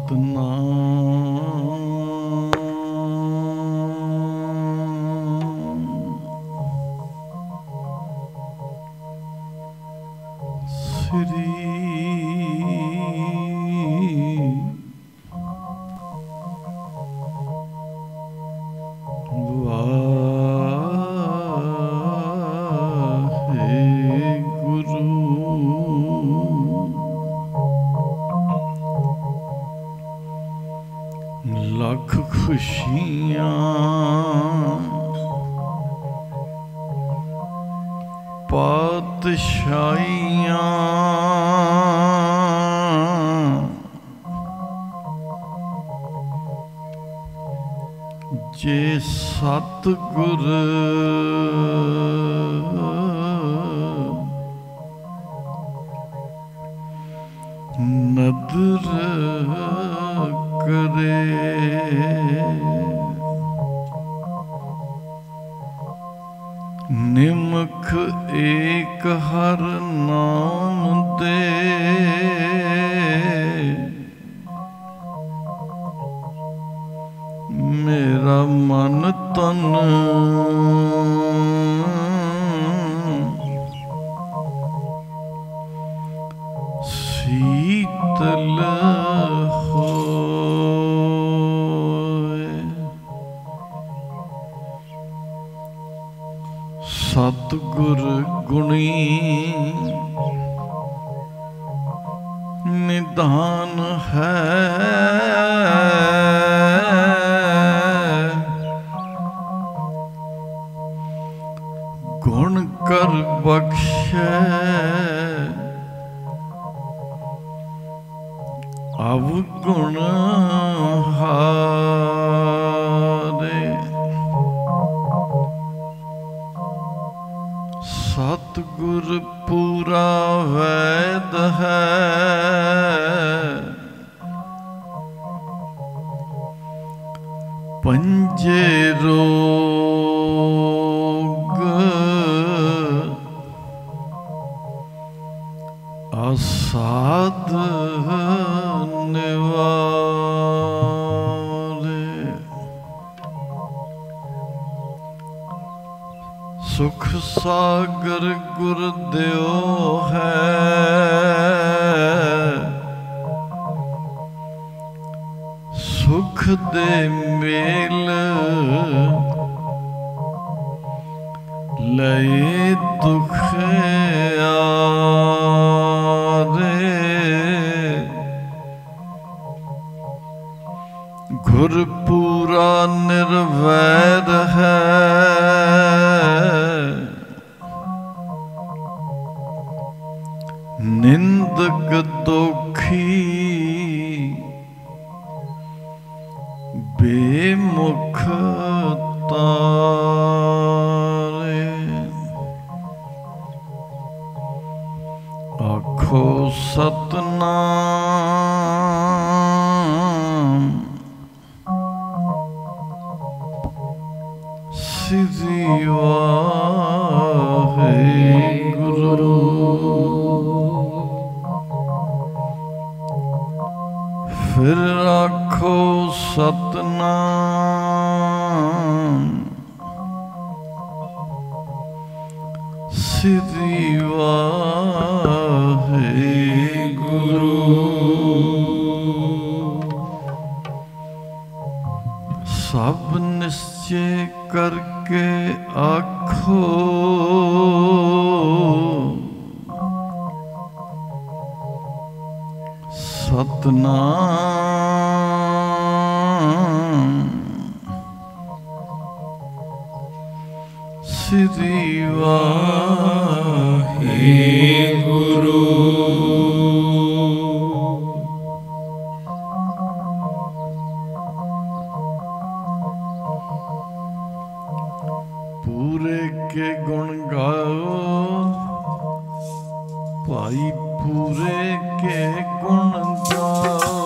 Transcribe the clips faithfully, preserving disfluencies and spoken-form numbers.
ਲੱਖ ਖੁਸ਼ੀਆਂ ਪਾਤਸ਼ਾਹੀਆਂ ਜੇ ਸਤਿਗੁਰ ਨਦਰ करे निमख एक हर नाम दे मेरा मन तन शीतल हो सतगुर गुणी निधान है गुण कर बख्शे अवगुण हारे सतगुर पूरा वैद है पंजे रोग असाध निवारे सुख सागर गुरदेव है सुख दे मेल लए दुख आरे गुरपूरा निर्वैर है निंदक दोखी बेमुख तारे आखो सतनाम श्री वाहेगुरु फिर आखो सतनाम श्री वाहेगुरु सब निश्चय करके आखो सतनाम श्री वाहेगुरु पूरे के गुण गाओ भाई पूरे के गुण गाओ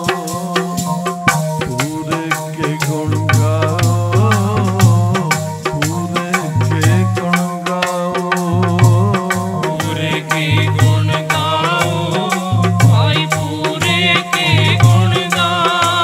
पूरे के गुण गाओ पूरे के गुण गाओ पूरे के गुण गाओ भाई पूरे के गुण गाओ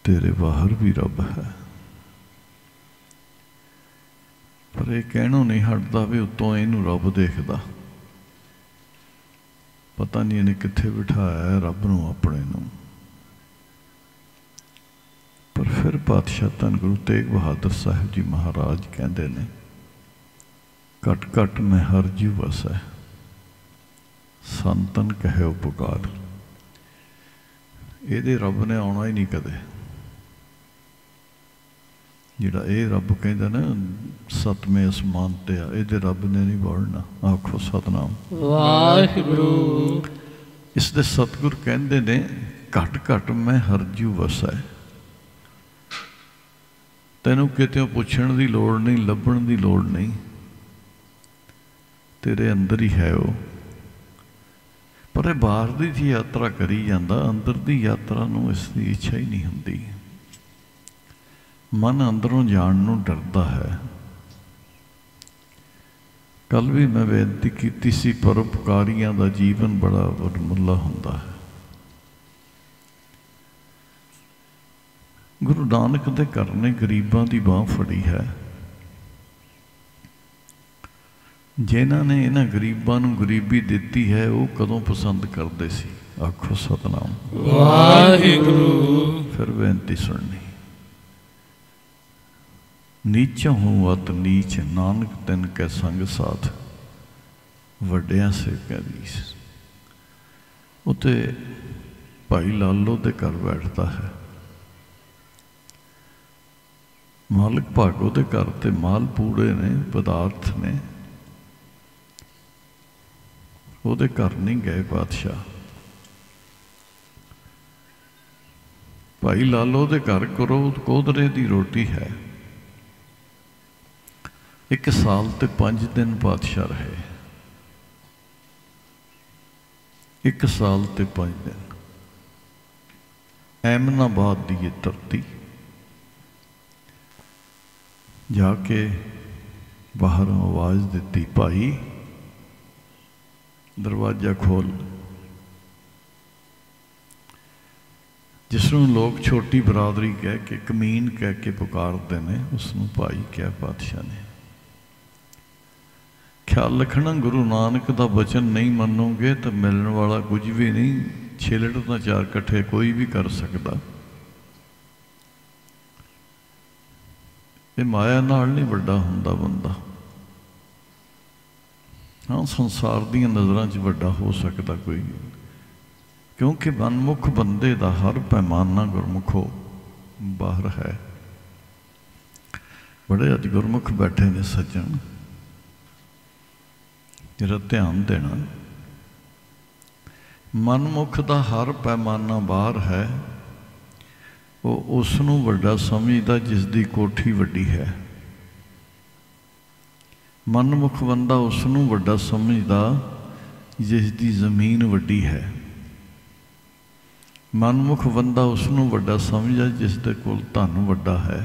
तेरे बाहर भी रब है। पर यह कहनों नहीं हटता भी उत्तों इनू रब देखदा, पता नहीं इन्हें कित्थे बिठाया है रब नूं अपने नूं। पर फिर पातशाह धन गुरु तेग बहादुर साहिब जी महाराज कहते ने, घट घट मैं हर जीव वसै, संतन कहे उपकार। ये रब ने आना ही नहीं कदे, जिहड़ा ये रब कहता ना सतवें आसमान ते आ, ये रब ने नहीं बढ़ना। आखो सतनाम वाहिगुरू। इसदे सतगुर कहते ने, घट घट मैं हर जीव वसै। तैनू कितों पुछण की लोड़ नहीं, लभण की लोड़ नहीं, तेरे अंदर ही है वो। पर यह बाहर की यात्रा करी जाता, अंदर की यात्रा नूं इसकी इच्छा ही नहीं होंदी। मन अंदरों जाण नूं डरदा है। कल भी मैं बेनती की सी, परोपकारियों का जीवन बड़ा वरमुला हुंदा है। गुरु नानक दे घर ने गरीबां दी बांह फड़ी है। जिन्हां ने इन्हां गरीबां नूं गरीबी दिती है, वो कदों पसंद करते सी। आखो सतनाम वाहिगुरू। फिर बेनती सुननी, नीच हूँ अत नीच, नानक तिन कै संग साथ, वड्डियां से कैदीस। उते भाई लालो दे घर बैठता है, मालिक भागो दे घर ते माल पूड़े ने, पदार्थ ने, उहदे घर नहीं गए पातशाह। भाई लालो दे घर करो कोदरे दी रोटी है। एक साल ते पांच दिन पातशाह रहे, एक साल ते पांच दिन। एमनाबाद की ये धरती, जाके बाहर आवाज़ दी, भाई दरवाजा खोल। जिसनों लोग छोटी बरादरी कह के, कमीन कह के पुकारते हैं, उसनों भाई क्या पातशाह ने। ख्याल रखना, गुरु नानक का वचन नहीं मनोगे तो मिलने वाला कुछ भी नहीं। छिलड़ तो चार कट्ठे कोई भी कर सकता। ये माया नाल नहीं वड्डा हुंदा बंदा। हाँ, संसार दी नज़रां च वड्डा हो सकता कोई, क्योंकि मनमुख बंदे दा हर पैमाना गुरमुखो बाहर है। बड़े अज गुरमुख बैठे ने सज्जन, जरा ध्यान देना। मनमुख दा हर पैमाना बाहर है। वो उसनों वड्डा समझदा जिसदी कोठी वड्डी है। मनमुख बंदा उसनों वड्डा समझदा जिसदी जमीन वड्डी है। मनमुख बंदा उसनों वड्डा समझदा जिसदे कोल धन वड्डा है।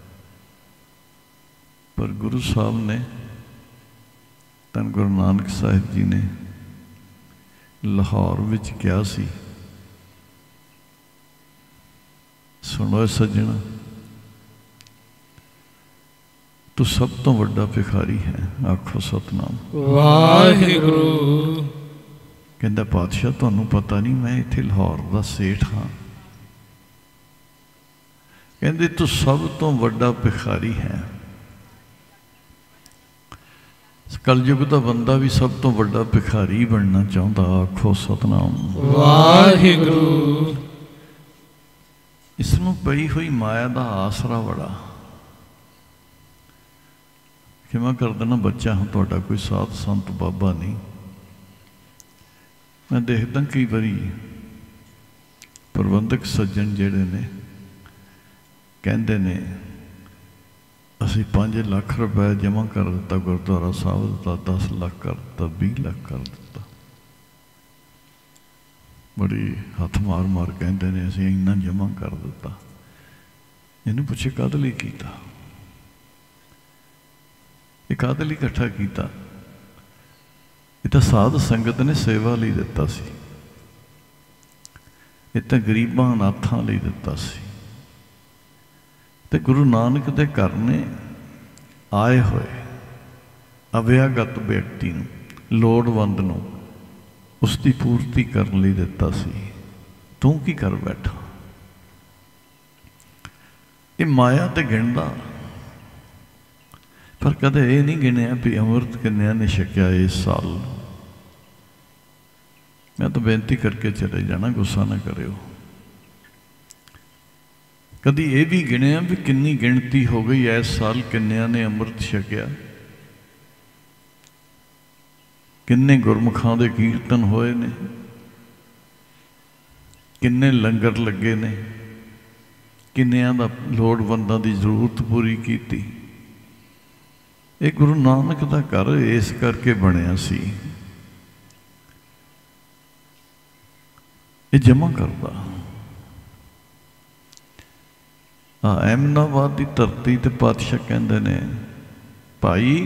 पर गुरु साहब ने, धन गुरु नानक साहिब जी ने लाहौर विच क्या सी, सुनो सज्जना, तू सब तो वड्डा भिखारी है। आखो सतनाम वाहिगुरू। कहंदा पातशाह तुहानू पता नहीं, मैं इत्थे लाहौर दा सेठ हाँ। कहंदे तू सब तो वड्डा भिखारी है। कलयुग का बंदा भी सब तो वड्डा भिखारी बनना चाहता। आखो सतनाम वाहिगुरू। इसनों पई हुई माया का आसरा बड़ा। कि मैं कर देना बच्चा हाँ, तुहाडा कोई साध संत बाबा नहीं। मैं देखदा कई बारी प्रबंधक सज्जन जिहड़े ने कहंदे ने, असी पाँच लाख रुपए जमा कर दिता गुरुद्वारा साहब का, दस लाख कर दिता, बीस लाख कर दिता। बड़ी हथ मार मार कहते हैं असी इन्ना जमा कर दिता। इन्हू पूछे काहदे लई कीता, ये काहदे लई इकट्ठा कीता? ये तो साध संगत ने सेवा लई दिता सी, ये तो गरीबां अनाथां लई दिता सी। ਤੇ ਗੁਰੂ ਨਾਨਕ ਦੇ ਘਰ ਨੇ ਆਏ ਹੋਏ ਅਵਿਆਗਤ ਵਿਅਕਤੀ ਨੂੰ, ਲੋੜਵੰਦ ਨੂੰ ਉਸ ਦੀ ਪੂਰਤੀ ਕਰਨ ਲਈ ਦਿੱਤਾ ਸੀ। ਤੂੰ ਕੀ ਕਰ ਬੈਠਾ? ਇਹ ਮਾਇਆ ਤੇ ਗਿਣਦਾ, ਪਰ ਕਦੇ ਇਹ ਨਹੀਂ ਗਿਣਿਆ ਵੀ ਅੰਮ੍ਰਿਤ ਕਿੰਨਿਆਂ ਨੇ ਛਕਿਆ ਇਸ ਸਾਲ। ਮੈਂ ਤਾਂ ਬੇਨਤੀ ਕਰਕੇ ਚਲੇ ਜਾਣਾ, ਗੁੱਸਾ ਨਾ ਕਰਿਓ। ਕਦੀ ਇਹ ਵੀ ਗਿਣਿਆ ਵੀ ਕਿੰਨੀ ਗਿਣਤੀ ਹੋ ਗਈ ਇਸ ਸਾਲ, ਕਿੰਨਿਆਂ ਨੇ ਅੰਮ੍ਰਿਤ ਛਕਿਆ, ਕਿੰਨੇ ਗੁਰਮੁਖਾਂ ਦੇ ਕੀਰਤਨ ਹੋਏ ਨੇ, ਕਿੰਨੇ ਲੰਗਰ ਲੱਗੇ ਨੇ, ਕਿੰਨਿਆਂ ਦਾ ਲੋੜਵੰਦਾਂ ਦੀ ਜ਼ਰੂਰਤ ਪੂਰੀ ਕੀਤੀ। ਇਹ ਗੁਰੂ ਨਾਨਕ ਦਾ ਘਰ ਇਸ ਕਰਕੇ ਬਣਿਆ ਸੀ, ਇਹ ਜਮ੍ਹਾਂ ਕਰਦਾ। ਆ ਅਹਿਮਦਾਬਾਦ ਦੀ ਧਰਤੀ ਤੇ ਪਾਤਸ਼ਾਹ ਕਹਿੰਦੇ ਨੇ, ਭਾਈ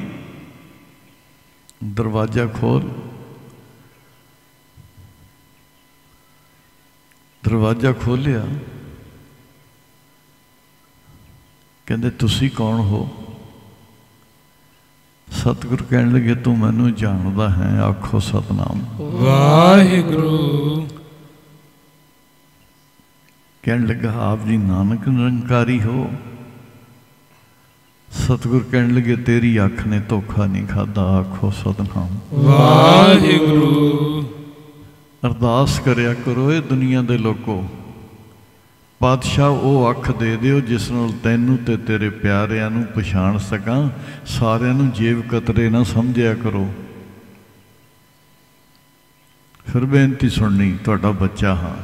ਦਰਵਾਜ਼ਾ ਖੋਲ। ਦਰਵਾਜ਼ਾ ਖੋਲਿਆ, ਕਹਿੰਦੇ ਤੁਸੀਂ ਕੌਣ ਹੋ? ਸਤਿਗੁਰੂ ਕਹਿਣ ਲੱਗੇ, ਤੂੰ ਮੈਨੂੰ ਜਾਣਦਾ ਹੈ? ਆਖੋ ਸਤਨਾਮ ਵਾਹਿਗੁਰੂ। ਕਹਿਣ ਲੱਗਾ, ਆਪ ਜੀ ਨਾਨਕ ਨਿਰੰਕਾਰੀ ਹੋ? ਸਤਿਗੁਰ ਕਹਿਣ ਲੱਗੇ, ਤੇਰੀ ਅੱਖ ਨੇ ਧੋਖਾ ਨਹੀਂ ਖਾਧਾ। ਆਖੋ ਸਤਨਾਮ ਵਾਹਿਗੁਰੂ। ਅਰਦਾਸ ਕਰਿਆ ਕਰੋ ਇਹ ਦੁਨੀਆ ਦੇ ਲੋਕੋ, ਪਾਤਸ਼ਾਹ ਉਹ ਅੱਖ ਦੇ ਦਿਓ ਜਿਸ ਨਾਲ ਤੈਨੂੰ ਤੇ ਤੇਰੇ ਪਿਆਰਿਆਂ ਨੂੰ ਪਛਾਣ ਸਕਾਂ। ਸਾਰਿਆਂ ਨੂੰ ਜੇਬ ਕਤਰੇ ਨਾ ਸਮਝਿਆ ਕਰੋ। ਫਿਰ ਬੇਨਤੀ ਸੁਣਨੀ, ਤੁਹਾਡਾ ਬੱਚਾ ਹਾਂ।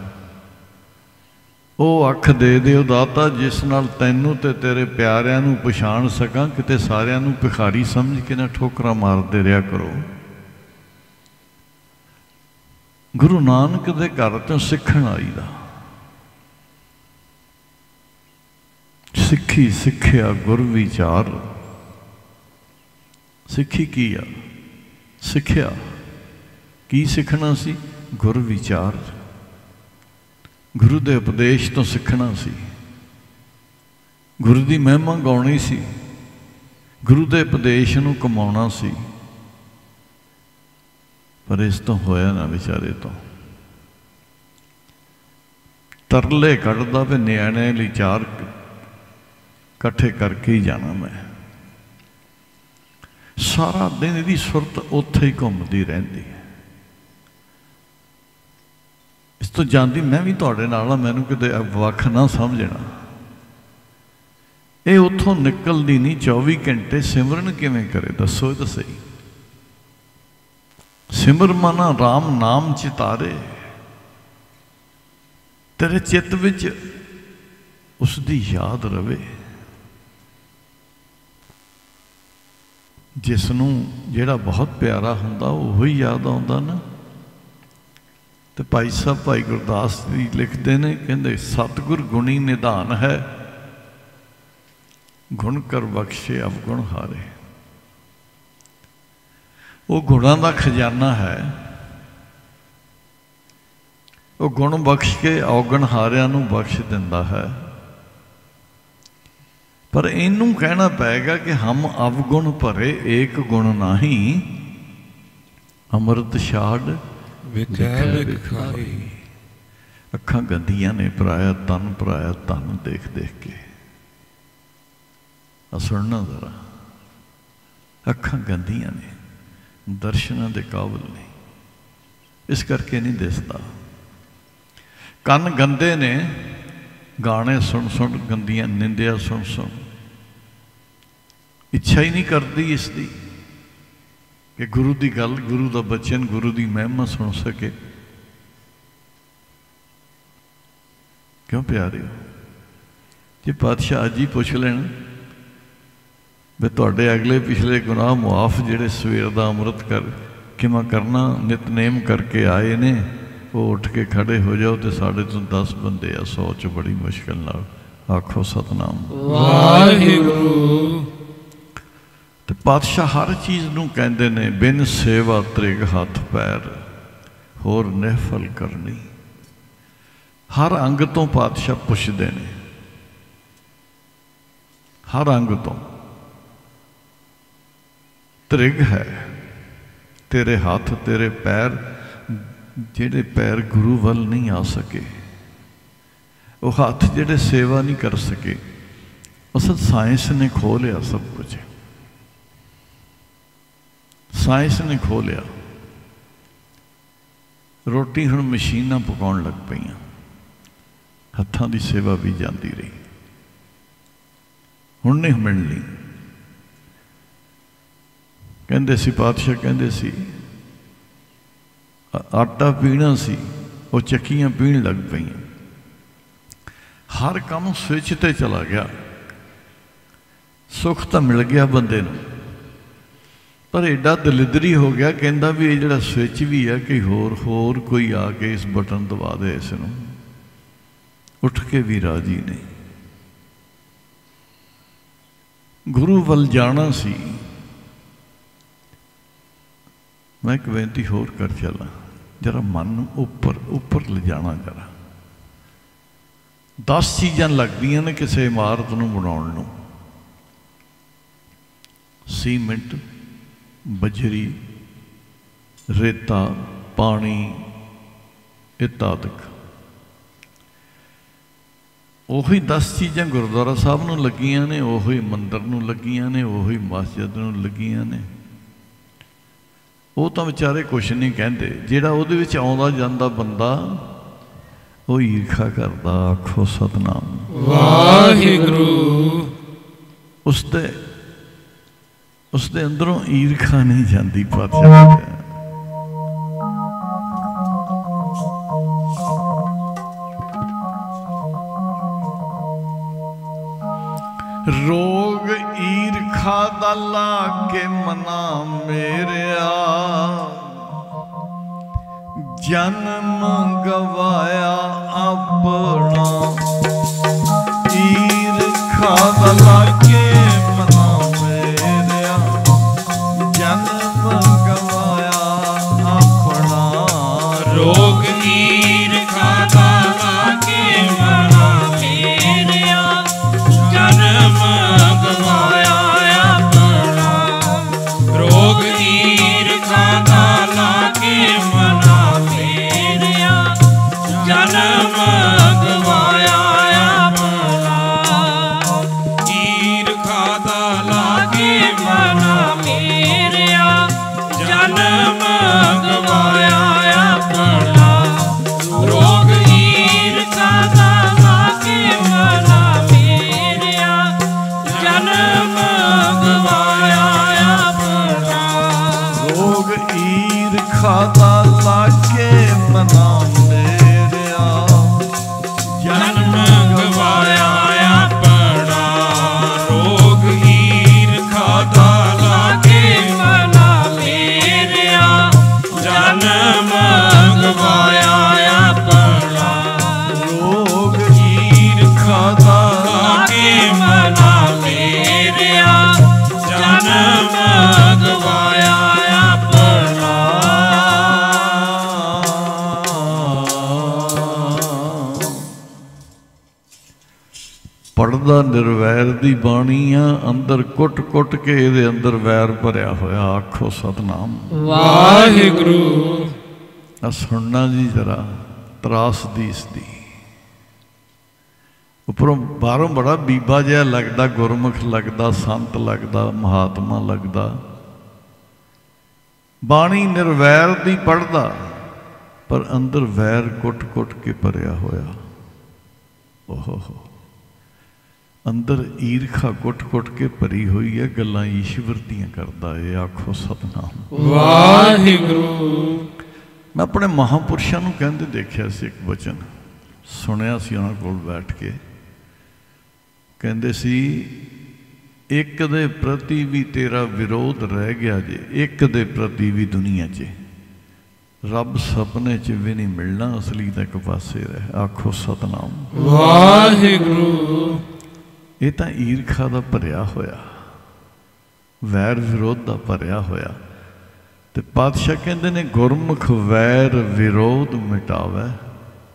ਉਹ ਅੱਖ ਦੇ ਦਿਓ ਦਾਤਾ ਜਿਸ ਨਾਲ ਤੈਨੂੰ ਤੇ ਤੇਰੇ ਪਿਆਰਿਆਂ ਨੂੰ ਪਛਾਣ ਸਕਾਂ। ਕਿਤੇ ਸਾਰਿਆਂ ਨੂੰ ਭਿਖਾਰੀ ਸਮਝ ਕੇ ਨਾ ਠੋਕਰਾਂ ਮਾਰਦੇ ਰਿਹਾ ਕਰੋ। ਗੁਰੂ ਨਾਨਕ ਦੇ ਘਰ ਤੋਂ ਸਿੱਖਣ ਆਈਦਾ। ਸਿੱਖੀ ਸਿੱਖਿਆ ਗੁਰ ਵਿਚਾਰ। ਸਿੱਖੀ ਕੀ ਆ? ਸਿੱਖਿਆ ਕੀ ਸਿੱਖਣਾ ਸੀ? ਗੁਰ ਵਿਚਾਰ। ਗੁਰੂ ਦੇ ਉਪਦੇਸ਼ ਤੋਂ ਸਿੱਖਣਾ ਸੀ, ਗੁਰੂ ਦੀ ਮਹਿਮਾ ਗਾਉਣੀ ਸੀ, ਗੁਰੂ ਦੇ ਉਪਦੇਸ਼ ਨੂੰ ਕਮਾਉਣਾ ਸੀ। ਪਰ ਇਸ ਤੋਂ ਹੋਇਆ ਨਾ ਵਿਚਾਰੇ ਤੋਂ। ਤਰਲੇ ਕੱਢਦਾ ਵੀ ਨਿਆਣੇ ਲਈ ਚਾਰ ਇਕੱਠੇ ਕਰਕੇ ਹੀ ਜਾਣਾ ਮੈਂ। ਸਾਰਾ ਦਿਨ ਇਹਦੀ ਸੁਰਤ ਉੱਥੇ ਹੀ ਘੁੰਮਦੀ ਰਹਿੰਦੀ ਹੈ। ਇਸ ਤੋਂ ਜਾਂਦੀ ਮੈਂ ਵੀ ਤੁਹਾਡੇ ਨਾਲ ਆ, ਮੈਨੂੰ ਕਿਤੇ ਵੱਖ ਨਾ ਸਮਝਣਾ। ਇਹ ਉੱਥੋਂ ਨਿਕਲਦੀ ਨਹੀਂ। ਚੌਵੀ ਘੰਟੇ ਸਿਮਰਨ ਕਿਵੇਂ ਕਰੇ ਦੱਸੋ ਤਾਂ ਸਹੀ। ਸਿਮਰ ਮਨਾ ਰਾਮ ਨਾਮ ਚਿਤਾਰੇ। ਤੇਰੇ ਚਿੱਤ ਵਿੱਚ ਉਸ ਦੀ ਯਾਦ ਰਵੇ। ਜਿਸ ਨੂੰ ਜਿਹੜਾ ਬਹੁਤ ਪਿਆਰਾ ਹੁੰਦਾ ਉਹ ਹੀ ਯਾਦ ਆਉਂਦਾ ਨਾ। ਤੇ ਭਾਈ ਸਾਹਿਬ ਭਾਈ ਗੁਰਦਾਸ ਜੀ ਲਿਖਦੇ ਨੇ, ਕਹਿੰਦੇ ਸਤਿਗੁਰ ਗੁਣੀ ਨਿਧਾਨ ਹੈ, ਗੁਣ ਕਰ ਬਖਸ਼ੇ ਅਵਗੁਣ ਹਾਰੇ। ਉਹ ਗੁਣਾਂ ਦਾ ਖਜ਼ਾਨਾ ਹੈ। ਉਹ ਗੁਣ ਬਖਸ਼ ਕੇ ਔਗਣ ਹਾਰਿਆਂ ਨੂੰ ਬਖਸ਼ ਦਿੰਦਾ ਹੈ। ਪਰ ਇਹਨੂੰ ਕਹਿਣਾ ਪਏਗਾ ਕਿ ਹਮ ਅਵਗੁਣ ਭਰੇ ਏਕ ਗੁਣ ਨਹੀਂ, ਅੰਮ੍ਰਿਤ ਛਾੜ ਵਿਖੈ ਵਿਖਾਈ। ਅੱਖਾਂ ਗੰਦੀਆਂ ਨੇ ਪਰਾਇਆ ਤਨ, ਪਰਾਇਆ ਤਨ ਦੇਖ ਦੇਖ ਕੇ। ਆ ਸੁਣਨਾ ਜ਼ਰਾ, ਅੱਖਾਂ ਗੰਦੀਆਂ ਨੇ, ਦਰਸ਼ਨਾਂ ਦੇ ਕਾਬਿਲ ਨਹੀਂ, ਇਸ ਕਰਕੇ ਨਹੀਂ ਦਿਸਦਾ। ਕੰਨ ਗੰਦੇ ਨੇ, ਗਾਣੇ ਸੁਣ ਸੁਣ, ਗੰਦੀਆਂ ਨਿੰਦਿਆ ਸੁਣ ਸੁਣ। ਇੱਛਾ ਹੀ ਨਹੀਂ ਕਰਦੀ ਇਸ ਦੀ ਕਿ ਗੁਰੂ ਦੀ ਗੱਲ, ਗੁਰੂ ਦਾ ਬਚਨ, ਗੁਰੂ ਦੀ ਮਹਿਮਾ ਸੁਣ ਸਕੇ। ਕਿਉਂ ਪਿਆਰਿਓ? ਜੇ ਪਾਤਸ਼ਾਹ ਅੱਜ ਹੀ ਪੁੱਛ ਲੈਣ ਵੀ ਤੁਹਾਡੇ ਅਗਲੇ ਪਿਛਲੇ ਗੁਨਾਹ ਮੁਆਫ, ਜਿਹੜੇ ਸਵੇਰ ਦਾ ਅੰਮ੍ਰਿਤ ਕਰ ਕਿਵੇਂ ਕਰਨਾ, ਨਿਤਨੇਮ ਕਰਕੇ ਆਏ ਨੇ, ਉਹ ਉੱਠ ਕੇ ਖੜੇ ਹੋ ਜਾਓ ਤੇ ਸਾਡੇ ਤੋਂ ਦਸ ਬੰਦੇ ਆ ਸੌ ਚ ਬੜੀ ਮੁਸ਼ਕਿਲ ਨਾਲ। ਆਖੋ ਸਤਨਾਮ ਵਾਹਿਗੁਰੂ। ਤੇ ਪਾਤਸ਼ਾਹ ਹਰ ਚੀਜ਼ ਨੂੰ ਕਹਿੰਦੇ ਨੇ, ਬਿਨ ਸੇਵਾ ਤ੍ਰਿਗ ਹੱਥ ਪੈਰ ਹੋਰ ਨਿਹਫਲ ਕਰਨੀ। ਹਰ ਅੰਗ ਤੋਂ ਪਾਤਸ਼ਾਹ ਪੁੱਛਦੇ ਨੇ। हर अंग तो त्रिग है। तेरे हाथ तेरे पैर, जेड़े पैर गुरु वल नहीं आ सके, वो हाथ जेड़े सेवा नहीं कर सके, उस साइंस ने खो लिया सब कुछ। साइंस ने खो लिया। रोटी हुण मशीनां पकाउण लग पईयां, हत्थां दी सेवा भी जाती रही। हुण नहीं मिलनी। कहंदे सी पातशाह, कहंदे सी आटा पीना सी, वो चक्कियां पीण लग पईयां। हर काम स्विच ते चला गया। सुख तो मिल गया बंदे नूं, पर एडा दलिदरी हो गया, कहंदा भी ये जिहड़ा स्विच भी है कि होर होर कोई आके इस बटन दबा दे, इस नूं उठ के भी राजी नहीं। गुरु वल जाना सी। मैं एक बेनती होर कर चला, जरा मन उपर उपर ले जाना। जरा दस चीज़ां लगदियां ने किसी इमारत नूं बनाउण नूं। सीमेंट, बजरी, रेता, पानी इत्यादि। ਉਹੀ दस चीज़ां गुरुद्वारा साहब नूं लगियां ने, ਉਹੀ मंदिर नूं लगियां ने, ਉਹੀ मस्जिद नूं लगियां ने। वो तो बेचारे कुछ नहीं कहते। जिहड़ा ਉਹਦੇ ਵਿੱਚ ਆਉਂਦਾ ਜਾਂਦਾ ਬੰਦਾ ਉਹ ਈਰਖਾ करदा। आखो सतनाम वाहिगुरु। उसदे उसदे अंदरों ईरखा नहीं जाती। पातशाह रोग ईरखा दा लागे मना मेरिया, जन्म गवाया अपना। ईरखा दा लागे मना मेरिया, जन्म गवाया अपना। रोग ईरखा दा लागे मना मेरिया, जन्म गवाया अपना। रोग ईरखा दा लागे मना मेरिया, जन्म गवाया अपना। ईरखा दा लागे मना मेरिया, जन्म गवाया अपना। रोग ईरखा दा लागे मना मेरिया, जन्म गवाया अपना। रोग ईरखा दा लागे मना मेरिया, जन्म गवाया अपना। रोग ईरखा दा लागे मना मेरिया, जन्म गवाया अपना। रोग ईरखा दा लागे मना मेरिया, जन्म गवाया अपना। पढ़दा निर्वैर दी बाणी आ, अंदर कुट कुट के इहदे अंदर वैर भरिया होया। आखो सतनाम वाहिगुरु। आ सुनना जी जरा त्रास दी इसदी। उपरों बाहरों बड़ा बीबा जिहा लगदा, गुरमुख लगदा, संत लगदा, महात्मा लगदा। बाणी निर्वैर दी पढ़दा, पर अंदर वैर कुट कुट के भरिया होया। ओहो हो, अंदर ईरखा कुट कुट के भरी हुई है। गल्लां ईश्वर दियां करदा है। आखो सतनाम वाहिगुरु। मैं अपने महापुरुषों नूं कहंदे देखिया सी, एक वचन सुनिया सी उन्हां कोल बैठ के। कहंदे सी, एक दे प्रति भी तेरा विरोध रह गया जे, एक दे प्रति भी दुनिया च रब सपने च भी नहीं मिलना, असली तां इक पासे रह। आखो सतनाम वाहिगुरु। ये तो ईरखा का भरिया होया, वैर विरोध का भरिया होया। तो पातशाह कहते ने गुरमुख वैर विरोध मिटावे,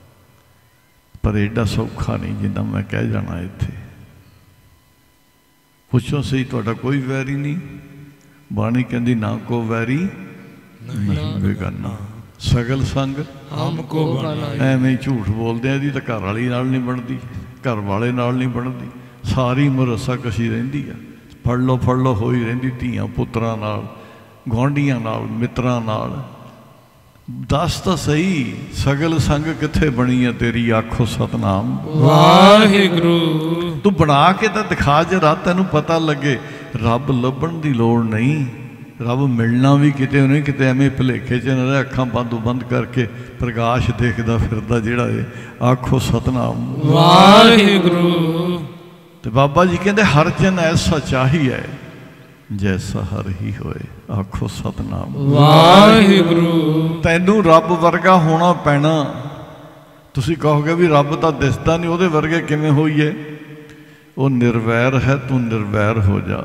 पर एडा सौखा नहीं जिन्ना मैं कह जाना इत्थे। ਪੁੱਛੋ ਸਹੀ ਤੁਹਾਡਾ ਕੋਈ ਵੈਰੀ ਨਹੀਂ। ਬਾਣੀ ਕਹਿੰਦੀ ਨਾ ਕੋ ਵੈਰੀ ਨਹੀਂ ਬੇਗਾਨਾ, ਸਗਲ ਸੰਗ ਹਮਕੋ ਬਣਾਈ। ਐਵੇਂ ਹੀ ਝੂਠ ਬੋਲਦੇ ਆ, ਇਹਦੀ ਤਾਂ ਘਰ ਵਾਲੀ ਨਾਲ ਨਹੀਂ ਬਣਦੀ, ਘਰ ਵਾਲੇ ਨਾਲ ਨਹੀਂ ਬਣਦੀ, ਸਾਰੀ ਉਮਰ ਰੱਸਾ ਕਸ਼ੀ ਰਹਿੰਦੀ ਆ, ਫੜ ਲਓ ਫੜ ਲਓ ਹੋਈ ਰਹਿੰਦੀ, ਧੀਆਂ ਪੁੱਤਰਾਂ ਨਾਲ, ਗੁਆਂਢੀਆਂ ਨਾਲ, ਮਿੱਤਰਾਂ ਨਾਲ। ਦੱਸ ਤਾਂ ਸਹੀ ਸਗਲ ਸੰਗ ਕਿੱਥੇ ਬਣੀ ਆ ਤੇਰੀ, ਆਖੋ ਸਤਨਾਮ ਵਾਹਿਗੁਰੂ। ਤੂੰ ਬਣਾ ਕੇ ਤਾਂ ਦਿਖਾ ਜਰਾ, ਤੈਨੂੰ ਪਤਾ ਲੱਗੇ। ਰੱਬ ਲੱਭਣ ਦੀ ਲੋੜ ਨਹੀਂ, ਰੱਬ ਮਿਲਣਾ ਵੀ ਕਿਤੇ ਨਹੀਂ, ਕਿਤੇ ਐਵੇਂ ਭੁਲੇਖੇ 'ਚ ਨਾ ਅੱਖਾਂ ਬੰਦ ਬੰਦ ਕਰਕੇ ਪ੍ਰਕਾਸ਼ ਦੇਖਦਾ ਫਿਰਦਾ ਜਿਹੜਾ ਏ, ਆਖੋ ਸਤਨਾਮ ਵਾਹਿਗੁਰੂ। ਤੇ ਬਾਬਾ ਜੀ ਕਹਿੰਦੇ ਹਰ ਜਨ ਐਸਾ ਚਾਹੀਏ ਜੈਸਾ ਹਰ ਹੀ ਹੋਏ, ਆਖੋ ਸਤਨਾਮ ਵਾਹਿਗੁਰੂ। ਤੈਨੂੰ ਰੱਬ ਵਰਗਾ ਹੋਣਾ ਪੈਣਾ। ਤੁਸੀਂ ਕਹੋਗੇ ਵੀ ਰੱਬ ਤਾਂ ਦਿਸਦਾ ਨਹੀਂ, ਉਹਦੇ ਵਰਗੇ ਕਿਵੇਂ ਹੋਈਏ? ਉਹ ਨਿਰਵੈਰ ਹੈ, ਤੂੰ ਨਿਰਵੈਰ ਹੋ ਜਾ।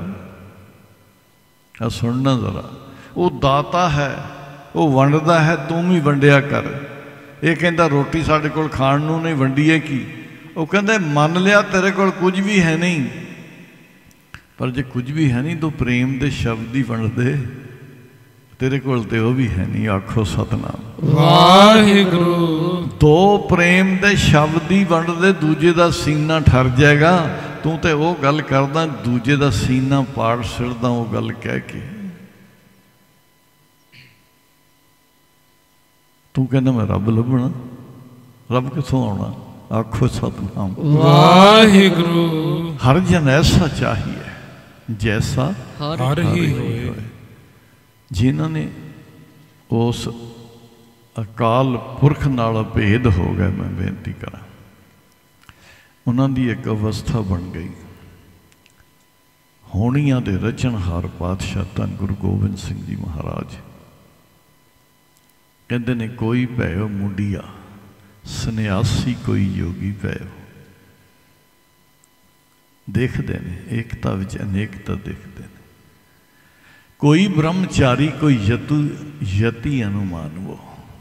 ਆ ਸੁਣਨਾ ਜ਼ਰਾ, ਉਹ ਦਾਤਾ ਹੈ, ਉਹ ਵੰਡਦਾ ਹੈ, ਤੂੰ ਵੀ ਵੰਡਿਆ ਕਰ। ਇਹ ਕਹਿੰਦਾ ਰੋਟੀ ਸਾਡੇ ਕੋਲ ਖਾਣ ਨੂੰ ਨਹੀਂ, ਵੰਡੀਏ ਕੀ? ਉਹ ਕਹਿੰਦੇ ਮੰਨ ਲਿਆ ਤੇਰੇ ਕੋਲ ਕੁਝ ਵੀ ਹੈ ਨਹੀਂ, ਪਰ ਜੇ ਕੁਝ ਵੀ ਹੈ ਨਹੀਂ ਤੂੰ ਪ੍ਰੇਮ ਦੇ ਸ਼ਬਦ ਹੀ ਵੰਡ ਦੇ, ਤੇਰੇ ਕੋਲ ਤੇ ਉਹ ਵੀ ਹੈ ਨਹੀਂ, ਆਖੋ ਸਤਨਾਮ ਵਾਹਿਗੁਰੂ। ਦੋ ਪ੍ਰੇਮ ਦੇ ਸ਼ਬਦ ਹੀ ਵੰਡ ਦੇ, ਦੂਜੇ ਦਾ ਸੀਨਾ ਠਰ ਜਾਏਗਾ। ਤੂੰ ਤੇ ਉਹ ਗੱਲ ਕਰਦਾ, ਦੂਜੇ ਦਾ ਸੀਨਾ ਪਾੜ ਸਿੜਦਾ ਉਹ ਗੱਲ ਕਹਿ ਕੇ। ਤੂੰ ਕਹਿੰਦਾ ਮੈਂ ਰੱਬ ਲੱਭਣਾ, ਰੱਬ ਕਿੱਥੋਂ ਆਉਣਾ? ਆਖੋ ਸਤਨਾਮ ਵਾਹਿਗੁਰੂ। ਹਰ ਜਨ ਐਸਾ ਚਾਹੀਏ ਜੈਸਾ ਹਰ ਹੀ ਹੋਏ। ਜਿਨ੍ਹਾਂ ਨੇ ਉਸ ਅਕਾਲ ਪੁਰਖ ਨਾਲ ਭੇਦ ਹੋ ਗਏ, ਮੈਂ ਬੇਨਤੀ ਕਰਾਂ, ਉਹਨਾਂ ਦੀ ਇੱਕ ਅਵਸਥਾ ਬਣ ਗਈ। ਹੋਣੀਆਂ ਦੇ ਰਚਨਹਾਰ ਪਾਤਸ਼ਾਹ ਧੰਨ ਗੁਰੂ ਗੋਬਿੰਦ ਸਿੰਘ ਜੀ ਮਹਾਰਾਜ ਕਹਿੰਦੇ ਨੇ, ਕੋਈ ਭੈਓ ਮੁੰਡਿਆ ਸੰਨਿਆਸੀ ਕੋਈ ਯੋਗੀ ਭੈਓ। ਦੇਖਦੇ ਨੇ ਏਕਤਾ ਵਿੱਚ ਅਨੇਕਤਾ ਦੇਖਦੇ ਨੇ। ਕੋਈ ਬ੍ਰਹਮਚਾਰੀ ਕੋਈ ਯਤੂ ਯਤੀ ਅਨੁਮਾਨਵੋ।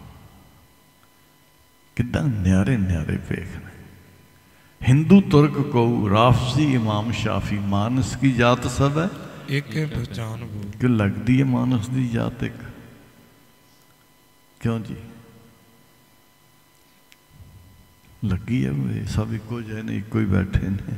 ਕਿੱਦਾਂ ਨਿਆਰੇ ਨਿਆਰੇ ਵੇਖ ਨੇ। हिंदू तुर्क को राफसी इमाम शाफी, मानस की जात सब है एक पहचान वो। क्यों लगती है मानस की जात एक? क्यों जी लगी है? वे सब इको जे ने, इको ही बैठे ने,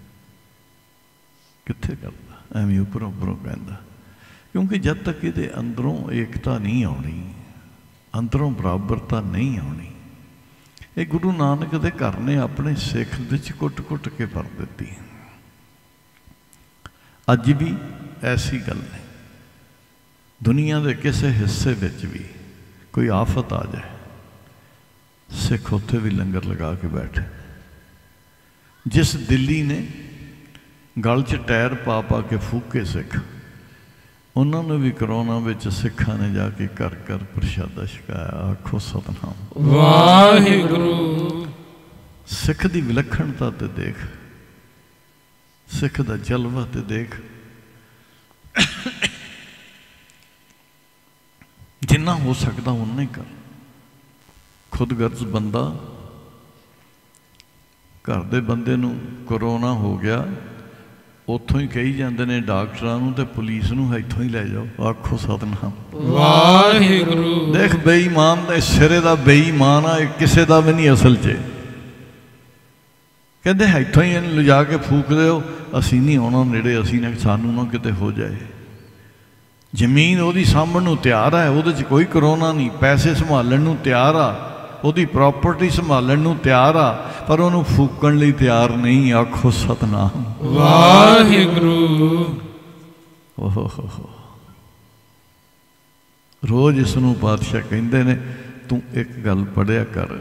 कित्थे करता एवं उपरों उपरों कहता। क्योंकि जब तक ये अंदरों एकता नहीं आनी, अंदरों बराबरता नहीं आनी। ਇਹ ਗੁਰੂ ਨਾਨਕ ਦੇ ਘਰ ਨੇ ਆਪਣੇ ਸਿੱਖ ਵਿੱਚ ਕੁੱਟ ਕੁੱਟ ਕੇ ਭਰ ਦਿੱਤੀ। ਅੱਜ ਵੀ ਐਸੀ ਗੱਲ ਨਹੀਂ, ਦੁਨੀਆ ਦੇ ਕਿਸੇ ਹਿੱਸੇ ਵਿੱਚ ਵੀ ਕੋਈ ਆਫਤ ਆ ਜਾਏ, ਸਿੱਖ ਉੱਥੇ ਵੀ ਲੰਗਰ ਲਗਾ ਕੇ ਬੈਠੇ। ਜਿਸ ਦਿੱਲੀ ਨੇ ਗਲ 'ਚ ਟਾਇਰ ਪਾ ਪਾ ਕੇ ਫੂਕੇ ਸਿੱਖ, ਉਹਨਾਂ ਨੂੰ ਵੀ ਕਰੋਨਾ ਵਿੱਚ ਸਿੱਖਾਂ ਨੇ ਜਾ ਕੇ ਘਰ ਘਰ ਪ੍ਰਸ਼ਾਦਾ ਛਕਾਇਆ, ਆਖੋ ਸਤਨਾਮ ਵਾਹਿਗੁਰੂ। ਸਿੱਖ ਦੀ ਵਿਲੱਖਣਤਾ ਤੇ ਦੇਖ, ਸਿੱਖ ਦਾ ਜਲਵਾ ਤੇ ਦੇਖ। ਜਿੰਨਾ ਹੋ ਸਕਦਾ ਉਨਾ ਹੀ ਕਰ। ਖੁਦਗਰਜ਼ ਬੰਦਾ, ਘਰ ਦੇ ਬੰਦੇ ਨੂੰ ਕਰੋਨਾ ਹੋ ਗਿਆ, ਉੱਥੋਂ ਹੀ ਕਹੀ ਜਾਂਦੇ ਨੇ ਡਾਕਟਰਾਂ ਨੂੰ ਤੇ ਪੁਲਿਸ ਨੂੰ, ਇੱਥੋਂ ਹੀ ਲੈ ਜਾਓ, ਆਖੋ ਸਤਨਾਮ ਵਾਹਿਗੁਰੂ। ਦੇਖ ਬੇਈਮਾਨ ਦਾ ਸਿਰੇ ਦਾ ਬੇਈਮਾਨ ਆ, ਕਿਸੇ ਦਾ ਵੀ ਨਹੀਂ ਅਸਲ 'ਚ। ਕਹਿੰਦੇ ਇੱਥੋਂ ਹੀ ਇਹਨੂੰ ਲਿਜਾ ਕੇ ਫੂਕ ਦਿਓ, ਅਸੀਂ ਨਹੀਂ ਆਉਣਾ ਨੇੜੇ, ਅਸੀਂ ਨਾ, ਸਾਨੂੰ ਨਾ ਕਿਤੇ ਹੋ ਜਾਏ। ਜ਼ਮੀਨ ਉਹਦੀ ਸਾਂਭਣ ਨੂੰ ਤਿਆਰ ਹੈ, ਉਹਦੇ 'ਚ ਕੋਈ ਕਰੋਨਾ ਨਹੀਂ। ਪੈਸੇ ਸੰਭਾਲਣ ਨੂੰ ਤਿਆਰ ਆ, ਉਹਦੀ ਪ੍ਰੋਪਰਟੀ ਸੰਭਾਲਣ ਨੂੰ ਤਿਆਰ ਆ, ਪਰ ਉਹਨੂੰ ਫੂਕਣ ਲਈ ਤਿਆਰ ਨਹੀਂ, ਆਖੋ ਸਤਨਾਮ ਵਾਹਿਗੁਰੂ। ਓਹ ਹੋ ਹੋ। ਰੋਜ਼ ਇਸ ਨੂੰ ਪਾਤਸ਼ਾਹ ਕਹਿੰਦੇ ਨੇ, ਤੂੰ ਇੱਕ ਗੱਲ ਪੜ੍ਹਿਆ ਕਰ,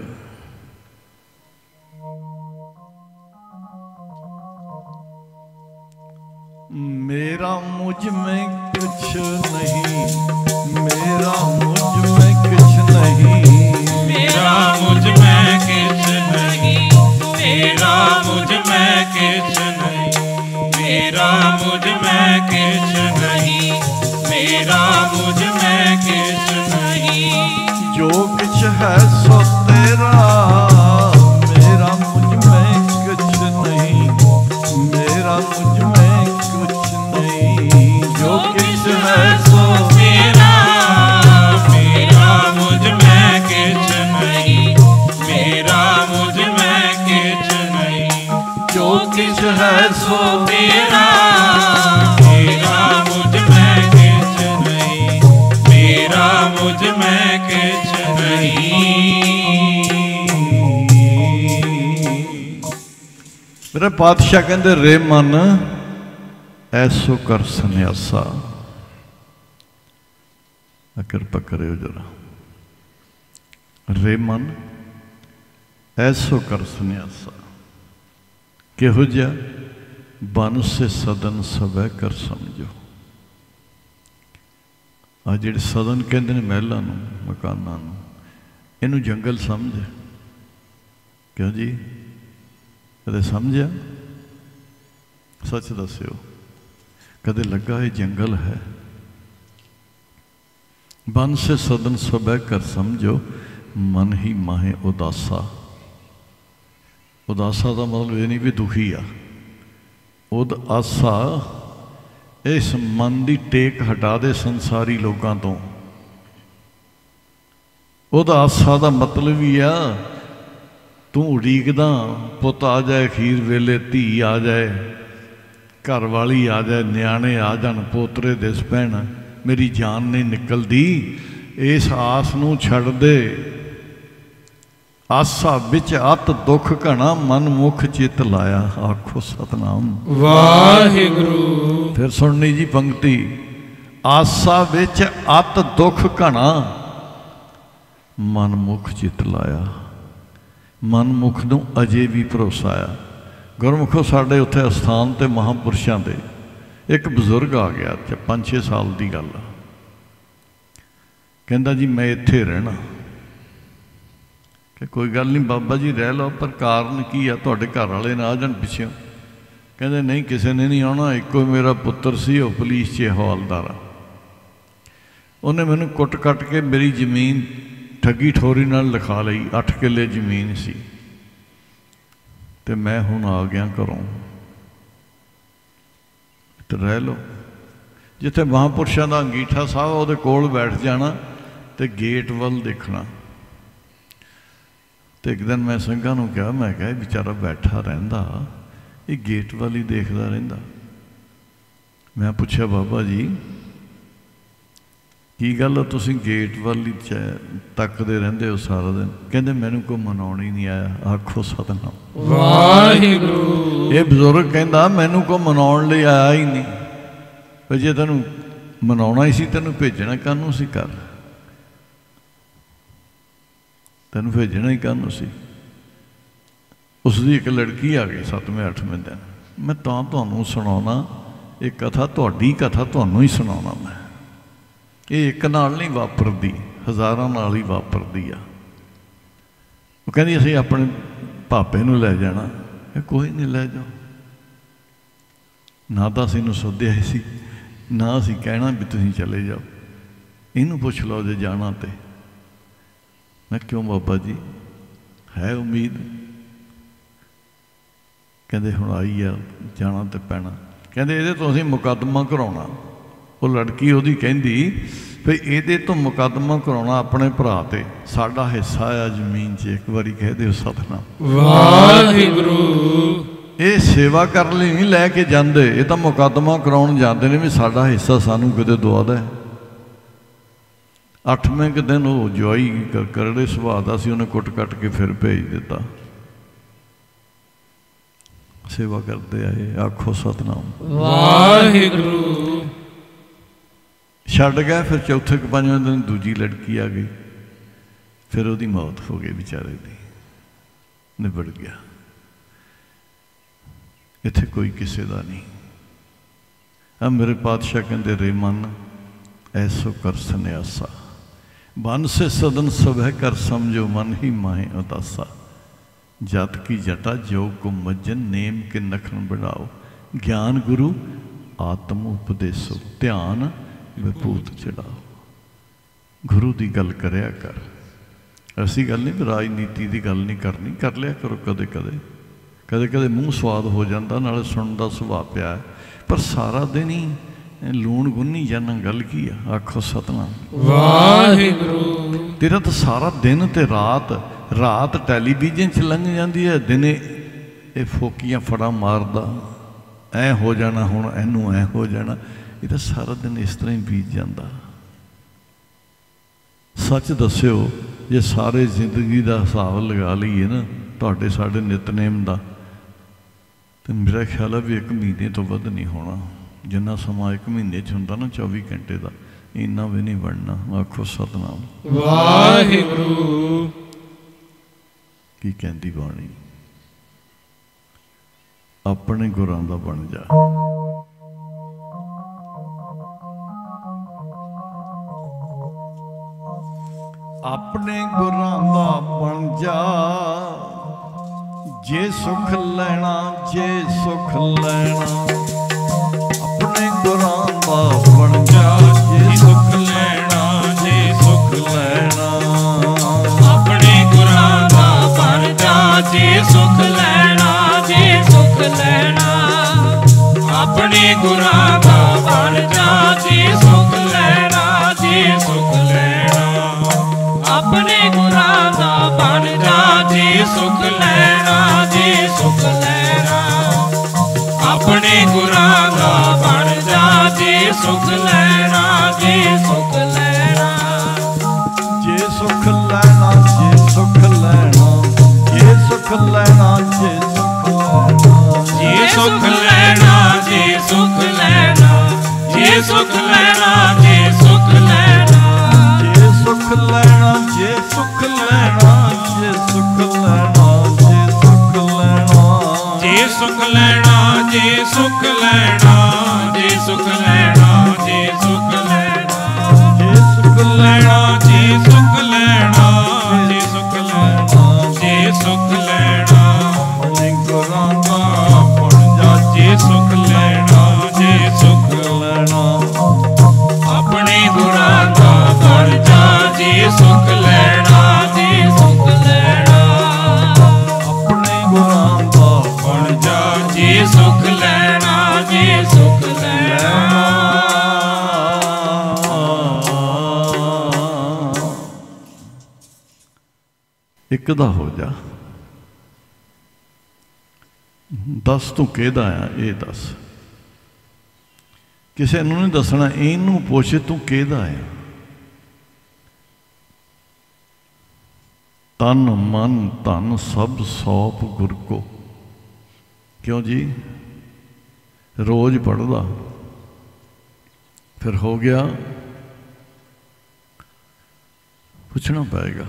मेरा मुझ में कुछ नहीं, मेरा मुझ में कुछ नहीं, मेरा मुझ में कुछ नहीं, मेरा मुझ में कुछ नहीं, मेरा मुझ में कुछ नहीं, मेरा मुझ में कुछ नहीं। जो कुछ है सो तेरा, मेरा मुझ में कुछ नहीं, मेरा मुझ में कुछ तेरा पातशाह कहते रे मन ऐसो कर सन्यासा। कृपा करो जरा। रे मन ऐसो कर सन्यासा किहो जिहा बन से सदन सबै कर समझो। आ जिहड़े सदन कहते हैं महलों नूं मकानां नूं, इनू जंगल समझ। क्यों जी कदे समझा? सच दस्यो कदे लगा ये जंगल है? बन से सदन सबै कर समझो मन ही माहे उदासा। उदासा का मतलब ये नहीं भी दुखी आ। उद आसा इस मन की टेक हटा दे संसारी लोगों तो। उद आसा का मतलब ही आ तू उड़ीकदा पुत आ जाए, खीर वेले धी आ जाए, घर वाली आ जाए, न्याणे आ जान, पोतरे दिस पैण, मेरी जान नहीं निकलती। इस आस नूं छड़ दे। आसा बिच अत दुख घना मन मुख चित लाया। आखो सतनाम वाहिगुरु। फिर सुननी जी पंक्ति। आसा बिच अत दुख घना मन मुख चित लाया। मन मुख नूं अजे भी भरोसा आ। गुरमुखो साडे उत्थे अस्थान ते महापुरुषां दे एक बजुर्ग आ गया, पाँच छे साल की गल। कहता जी मैं इत्थे रहना। कि कोई गल नहीं बाबा जी रह लो, पर कारण की आ? तुहाडे घर वाले ना आ जाण पिछे। कहते नहीं किसी ने नहीं आना, एको मेरा पुत्र सी, वह पुलिस च हवालदार आ। उन्हें मैनू कुट कट के मेरी जमीन ठगी ठोरी नाल लिखा लई। अठ किले जमीन सी ते मैं हुण आ गया घरों। तो रह लो। जिथे महापुरुषों का अंगीठा साहब वो कोल बैठ जाना तो गेट वल देखना। तो एक दिन मैं संघां नूं कहा, मैं कहा बेचारा बैठा रहिंदा, ये गेट वाल ही देखदा रहिंदा। मैं पूछा बाबा जी की गल है, तुसीं गेट वाल ही तकदे रहिंदे हो सारा दिन? कहंदे मैनूं कोई मनाउण ही नहीं आया। आखो सतनाम वाहिगुरु। ये बजुर्ग कहंदा मैनूं कोई मनाउण लई आया ही नहीं। पर जे तैनूं मनाउणा ही सी तैनूं भेजना काहनूं सी? कर तैनूं भेजना ही काहनूं सी? उसदी एक लड़की आ गई सतवें अठवें दिन। मैं तां तुहानूं सुणाउणा, एक कथा तुहाडी कथा तुहानूं ही सुणाउणा। मैं ये एक नाल नहीं वापरदी, हज़ारां नाल ही वापरदी आ। वो कहंदी असीं अपने भापे नूं लै जाना। कोई नहीं लै जाओ। ना तो असीं नूं सद्दिआ ही सी, ना असीं कहना भी तुसीं चले जाओ। इनू पुछ लो जे जाना तो। मैं क्यों बाबा जी है उम्मीद? कहते हुण आई आ, जाना तो पैना। कहते ये तो असीं मुकदमा कराउणा। वो लड़की उहदी कहंदी भी ये तो मुकदमा कराउणा अपने भरा ते, साडा हिस्सा आ जमीन च। एक बारी कह दिओ सतनाम वाहिगुरु। ये सेवा कर लई नहीं लैके जाते, ये तो मुकदमा कराउण जाते हैं भी साडा हिस्सा सानू किते दुआ दे। अठवें के दिन वो जवाई करड़े सुभाअ दा सी, उन्हें कुट कट के फिर भेज दिता। सेवा करते आए। आखो सतनाम वाहिगुरु। छड्ड गए। फिर चौथे के पंजवें दिन दूजी लड़की आ गई। फिर उसकी मौत हो गई बेचारे की, निबड़ गया। इत्थे कोई किसी का नहीं। अब मेरे पातशाह कहते रे मन ऐसो कर सन्यासा, बन से सदन सभै कर समझो मन ही माहे उदासा। जत की जटा जोग को मज्जन नेम के नखन बढ़ाओ। ज्ञान गुरु आत्म उपदेसो ध्यान विभूत चढ़ाओ। गुरु की गल करया कर। ऐसी गल नहीं राजनीति की गल नहीं करनी, कर लिया करो कदे कदे। कदे कदे मूँह स्वाद हो जाता, नाले सुनने का सुभाव पिया है, पर सारा दिन ही लूण गुन्नी जाना। गल की आ? आखो सतनाम वाहिगुरु। तेरा तो सारा दिन ते रात, रात टैलीविजन च लंघ जाती है, दिने ये फोकियां फड़ा मारदा, ऐ हो जाना हुण इनू ऐ हो जाना। ये तो सारा दिन इस तरह ही बीत जाता। सच दस्यो जे सारे जिंदगी का हिसाब लगा लीए ना तुहाडे साडे नितनेम का, तो मेरा ख्याल है भी एक महीने तो वध नहीं होना, जिन्ना समा एक महीने च हुंदा ना चौबी घंटे का, इन्ना भी नहीं बनना। आखो सतनाम वाहिगुरू। की कहती बाणी, अपने गुरां दा बन जा। अपने गुरां दा बन जा, जे सुख लेना जे सुख लेना। अपने गुरां दा बन जा, जे सुख लेना जे सुख लेना। अपने गुरां दा बन जा, जे सुख लेना जे सुख लेना। अपने गुरां दा बन जा, जे सुख लेना जे सुख लेना। अपने गुरां दा बन जा, जे सुख लेना जे सुख लेना। अपने गुरां दा बन जा, जे सुख लेना जे सुख लेना। जे सुख लेना जे सुख लेना, जे सुख लेना जे सुख लेना। जे सुख लेना जे सुख लेना, जे सुख लेना जे सुख लेना। जे सुख लेना जे सुख लेना, जे सुख लेना जे सुख लेना। जे सुख लेना जे सुख लेना, जे सुख लेना जे सुख लेना। जे सुख लेना जे सुख लेना, जे सुख लेना जे सुख लेना। अपने गुरां दा बन जा, जे सुख लेना जे सुख लेना। अपने गुरां दा बन जा, जे सुख लेना जे सुख लेना। अपने गुरां दा बन जा, जे सुख लेना जे सुख लेना। एक दा हो जा। दस तू किहदा आ, ये दस। किसी नूं नहीं दसना, इनू पुछ तू किहदा आ। तन मन धन सब सौंप गुर को। क्यों जी, रोज पढ़दा फिर हो गया, पूछना पएगा।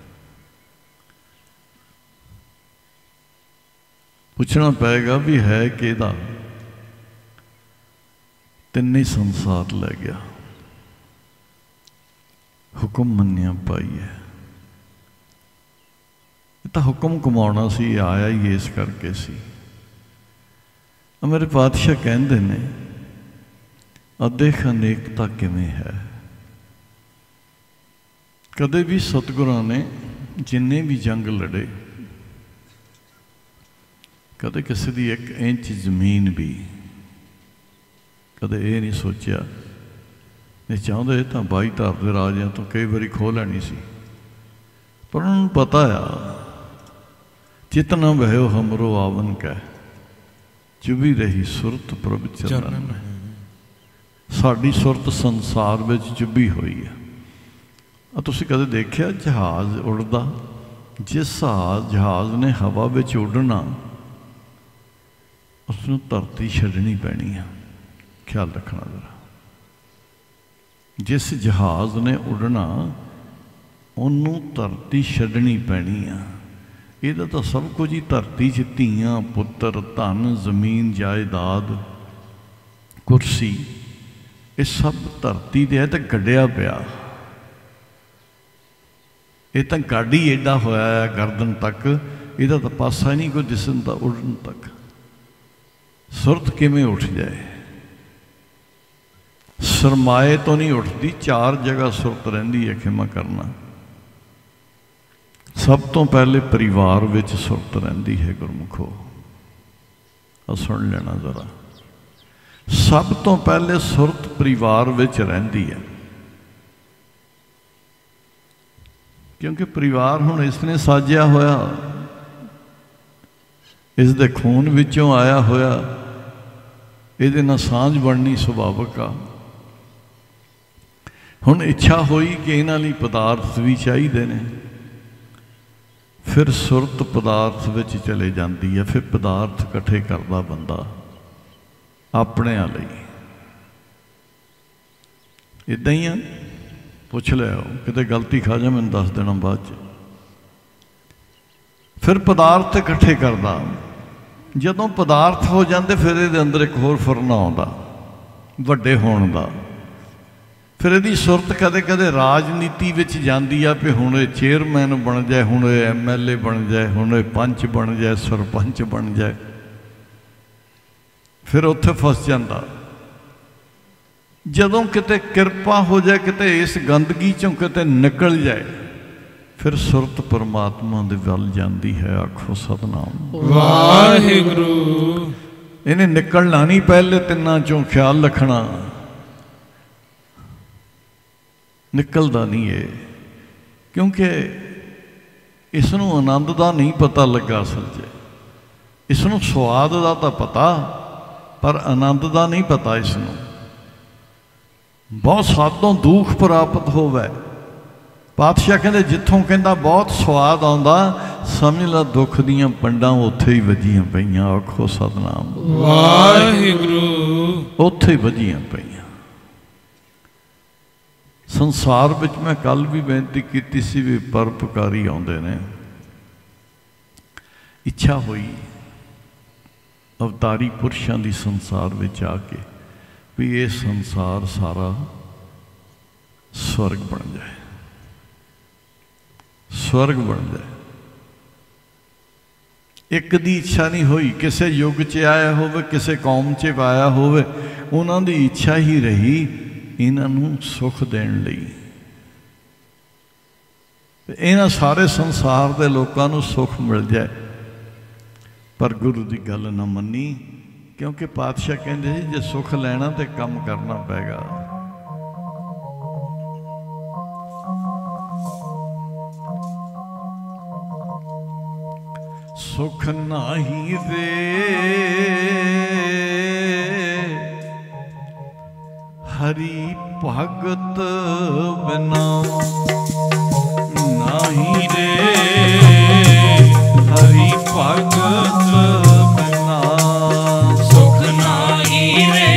पूछना पएगा भी है किहदा। तिन ही संसार लै गया, हुक्म मन्निया पाई है। तो हुक्म कमाउणा सी, आया ही इस करके सी। मेरे पातशाह कहते ने, अदेख अनेकता किवें है। कदे भी सतगुरां ने जिन्ने भी जंग लड़े, कदे किसी की एक इंच जमीन भी कदे ये नहीं सोचा, नहीं चाहते तो बाई धार के राजियां तो कई बारी खो लैनी सी। पर उन्होंने पता आ, चितना बहो हमरो आवन कह, चुभी रही सुरत प्रभ चरणन। साड़ी सुरत संसार में चुभी हुई है। तुसीं कदे देखिया जहाज़ उड़दा, जिस जहाज़ ने हवा में उड़ना, उसनूं धरती छड्डनी पैनी है। ख्याल रखना जरा, जिस जहाज़ ने उड़ना उन्होंने धरती छड्डनी पैनी आ। इहदा तो सब कुछ ही धरती च, धीआं पुत्र धन जमीन जायदाद कुर्सी, ये सब धरती दे है तो गड्ढिया पिया। ये तो गाड़ी एडा होया है गर्दन तक, इहदा तो पासा ही नहीं कोई दिसन दा उड़न तक। सुरत किवें उठ जाए, सरमाए तो नहीं उठती, चार जगह सुरत रहिंदी है। खिमा करना, सब तो पहले परिवार विच सुरत रहिंदी है। गुरमुखो सुन लेना जरा, सब तो पहले सुरत परिवार विच रहिंदी है। क्योंकि परिवार हुण इसने साजिया होया, इस दे खून विचों आया होया, इहदे नाल सांझ बननी सुभाविक आ। हुण इच्छा हुई कि इन्हां लई पदार्थ भी चाहिए ने, फिर सुरत पदार्थ विच चले जाती है। फिर पदार्थ इकट्ठे करता बंदा अपने लई। इदां ही आ, पुछ लिया किते गलती खा जा मैनूं दस देना बाद च। फिर पदार्थ इकट्ठे करता, जदों पदार्थ हो जाते फिर ये अंदर एक होर फरना आता वड्डे होण दा। फिर यदी सुरत कदे कदे राजनीति विच जांदी आ भी हुण चेयरमैन बन जाए, हुण एम एल ए बन जाए, हुण पंच बन जाए, सरपंच बन जाए। फिर उत्थे फस जांदा। जदों किते किरपा हो जाए, किते इस गंदगी चों किते निकल जाए, फिर सुरत परमात्मा दे वल जांदी है। आखो सतनाम वाहिगुरू। इन्हें निकलना नहीं, पहले तिन्नां चों ख्याल रखना, निकलता नहीं है। क्योंकि इसनों आनंद का नहीं पता लगा। असल च इसनों स्वाद का तो पता, पर आनंद का नहीं पता। इसनों बहुत सातों दुख प्राप्त होवे। पातशाह कहते जिथों कहता बहुत स्वाद आंदा, समझ ला दुख दियां पंडां उत्थे ही वजियां पईयां। आखो सतनाम वाहिगुरू। उत्थे ही वजियां पईयां। संसार विच मैं कल भी बेनती की सी भी परोपकारी आउंदे ने। इच्छा हुई अवतारी पुरुषां दी संसार विच आके भी ये संसार सारा स्वर्ग बन जाए, स्वर्ग बन जाए। एक दी इच्छा नहीं हुई, किसी युग च आया होवे, किसी कौम च आया होवे, उन्हां दी इच्छा ही रही इन्हां सुख देण लई। इन्हां सारे संसार के लोगों को सुख मिल जाए, पर गुरु की गल ना मनी। क्योंकि पातशाह कहते जी जे सुख लेना तो काम करना पेगा। सुख नाही रे हरि भगत बिना, नाही रे हरि भगत बिना। सुख नाही रे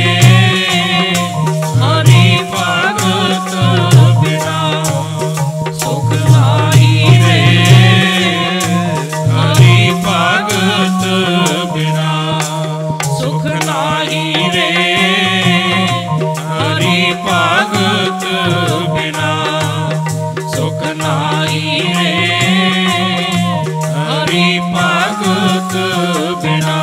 हरि भगत बिना, सुख नाही रे हरि भगत बिना, सुख नाही रे हरि भगत बिना, सुख नाही रे हरि भगत बिना।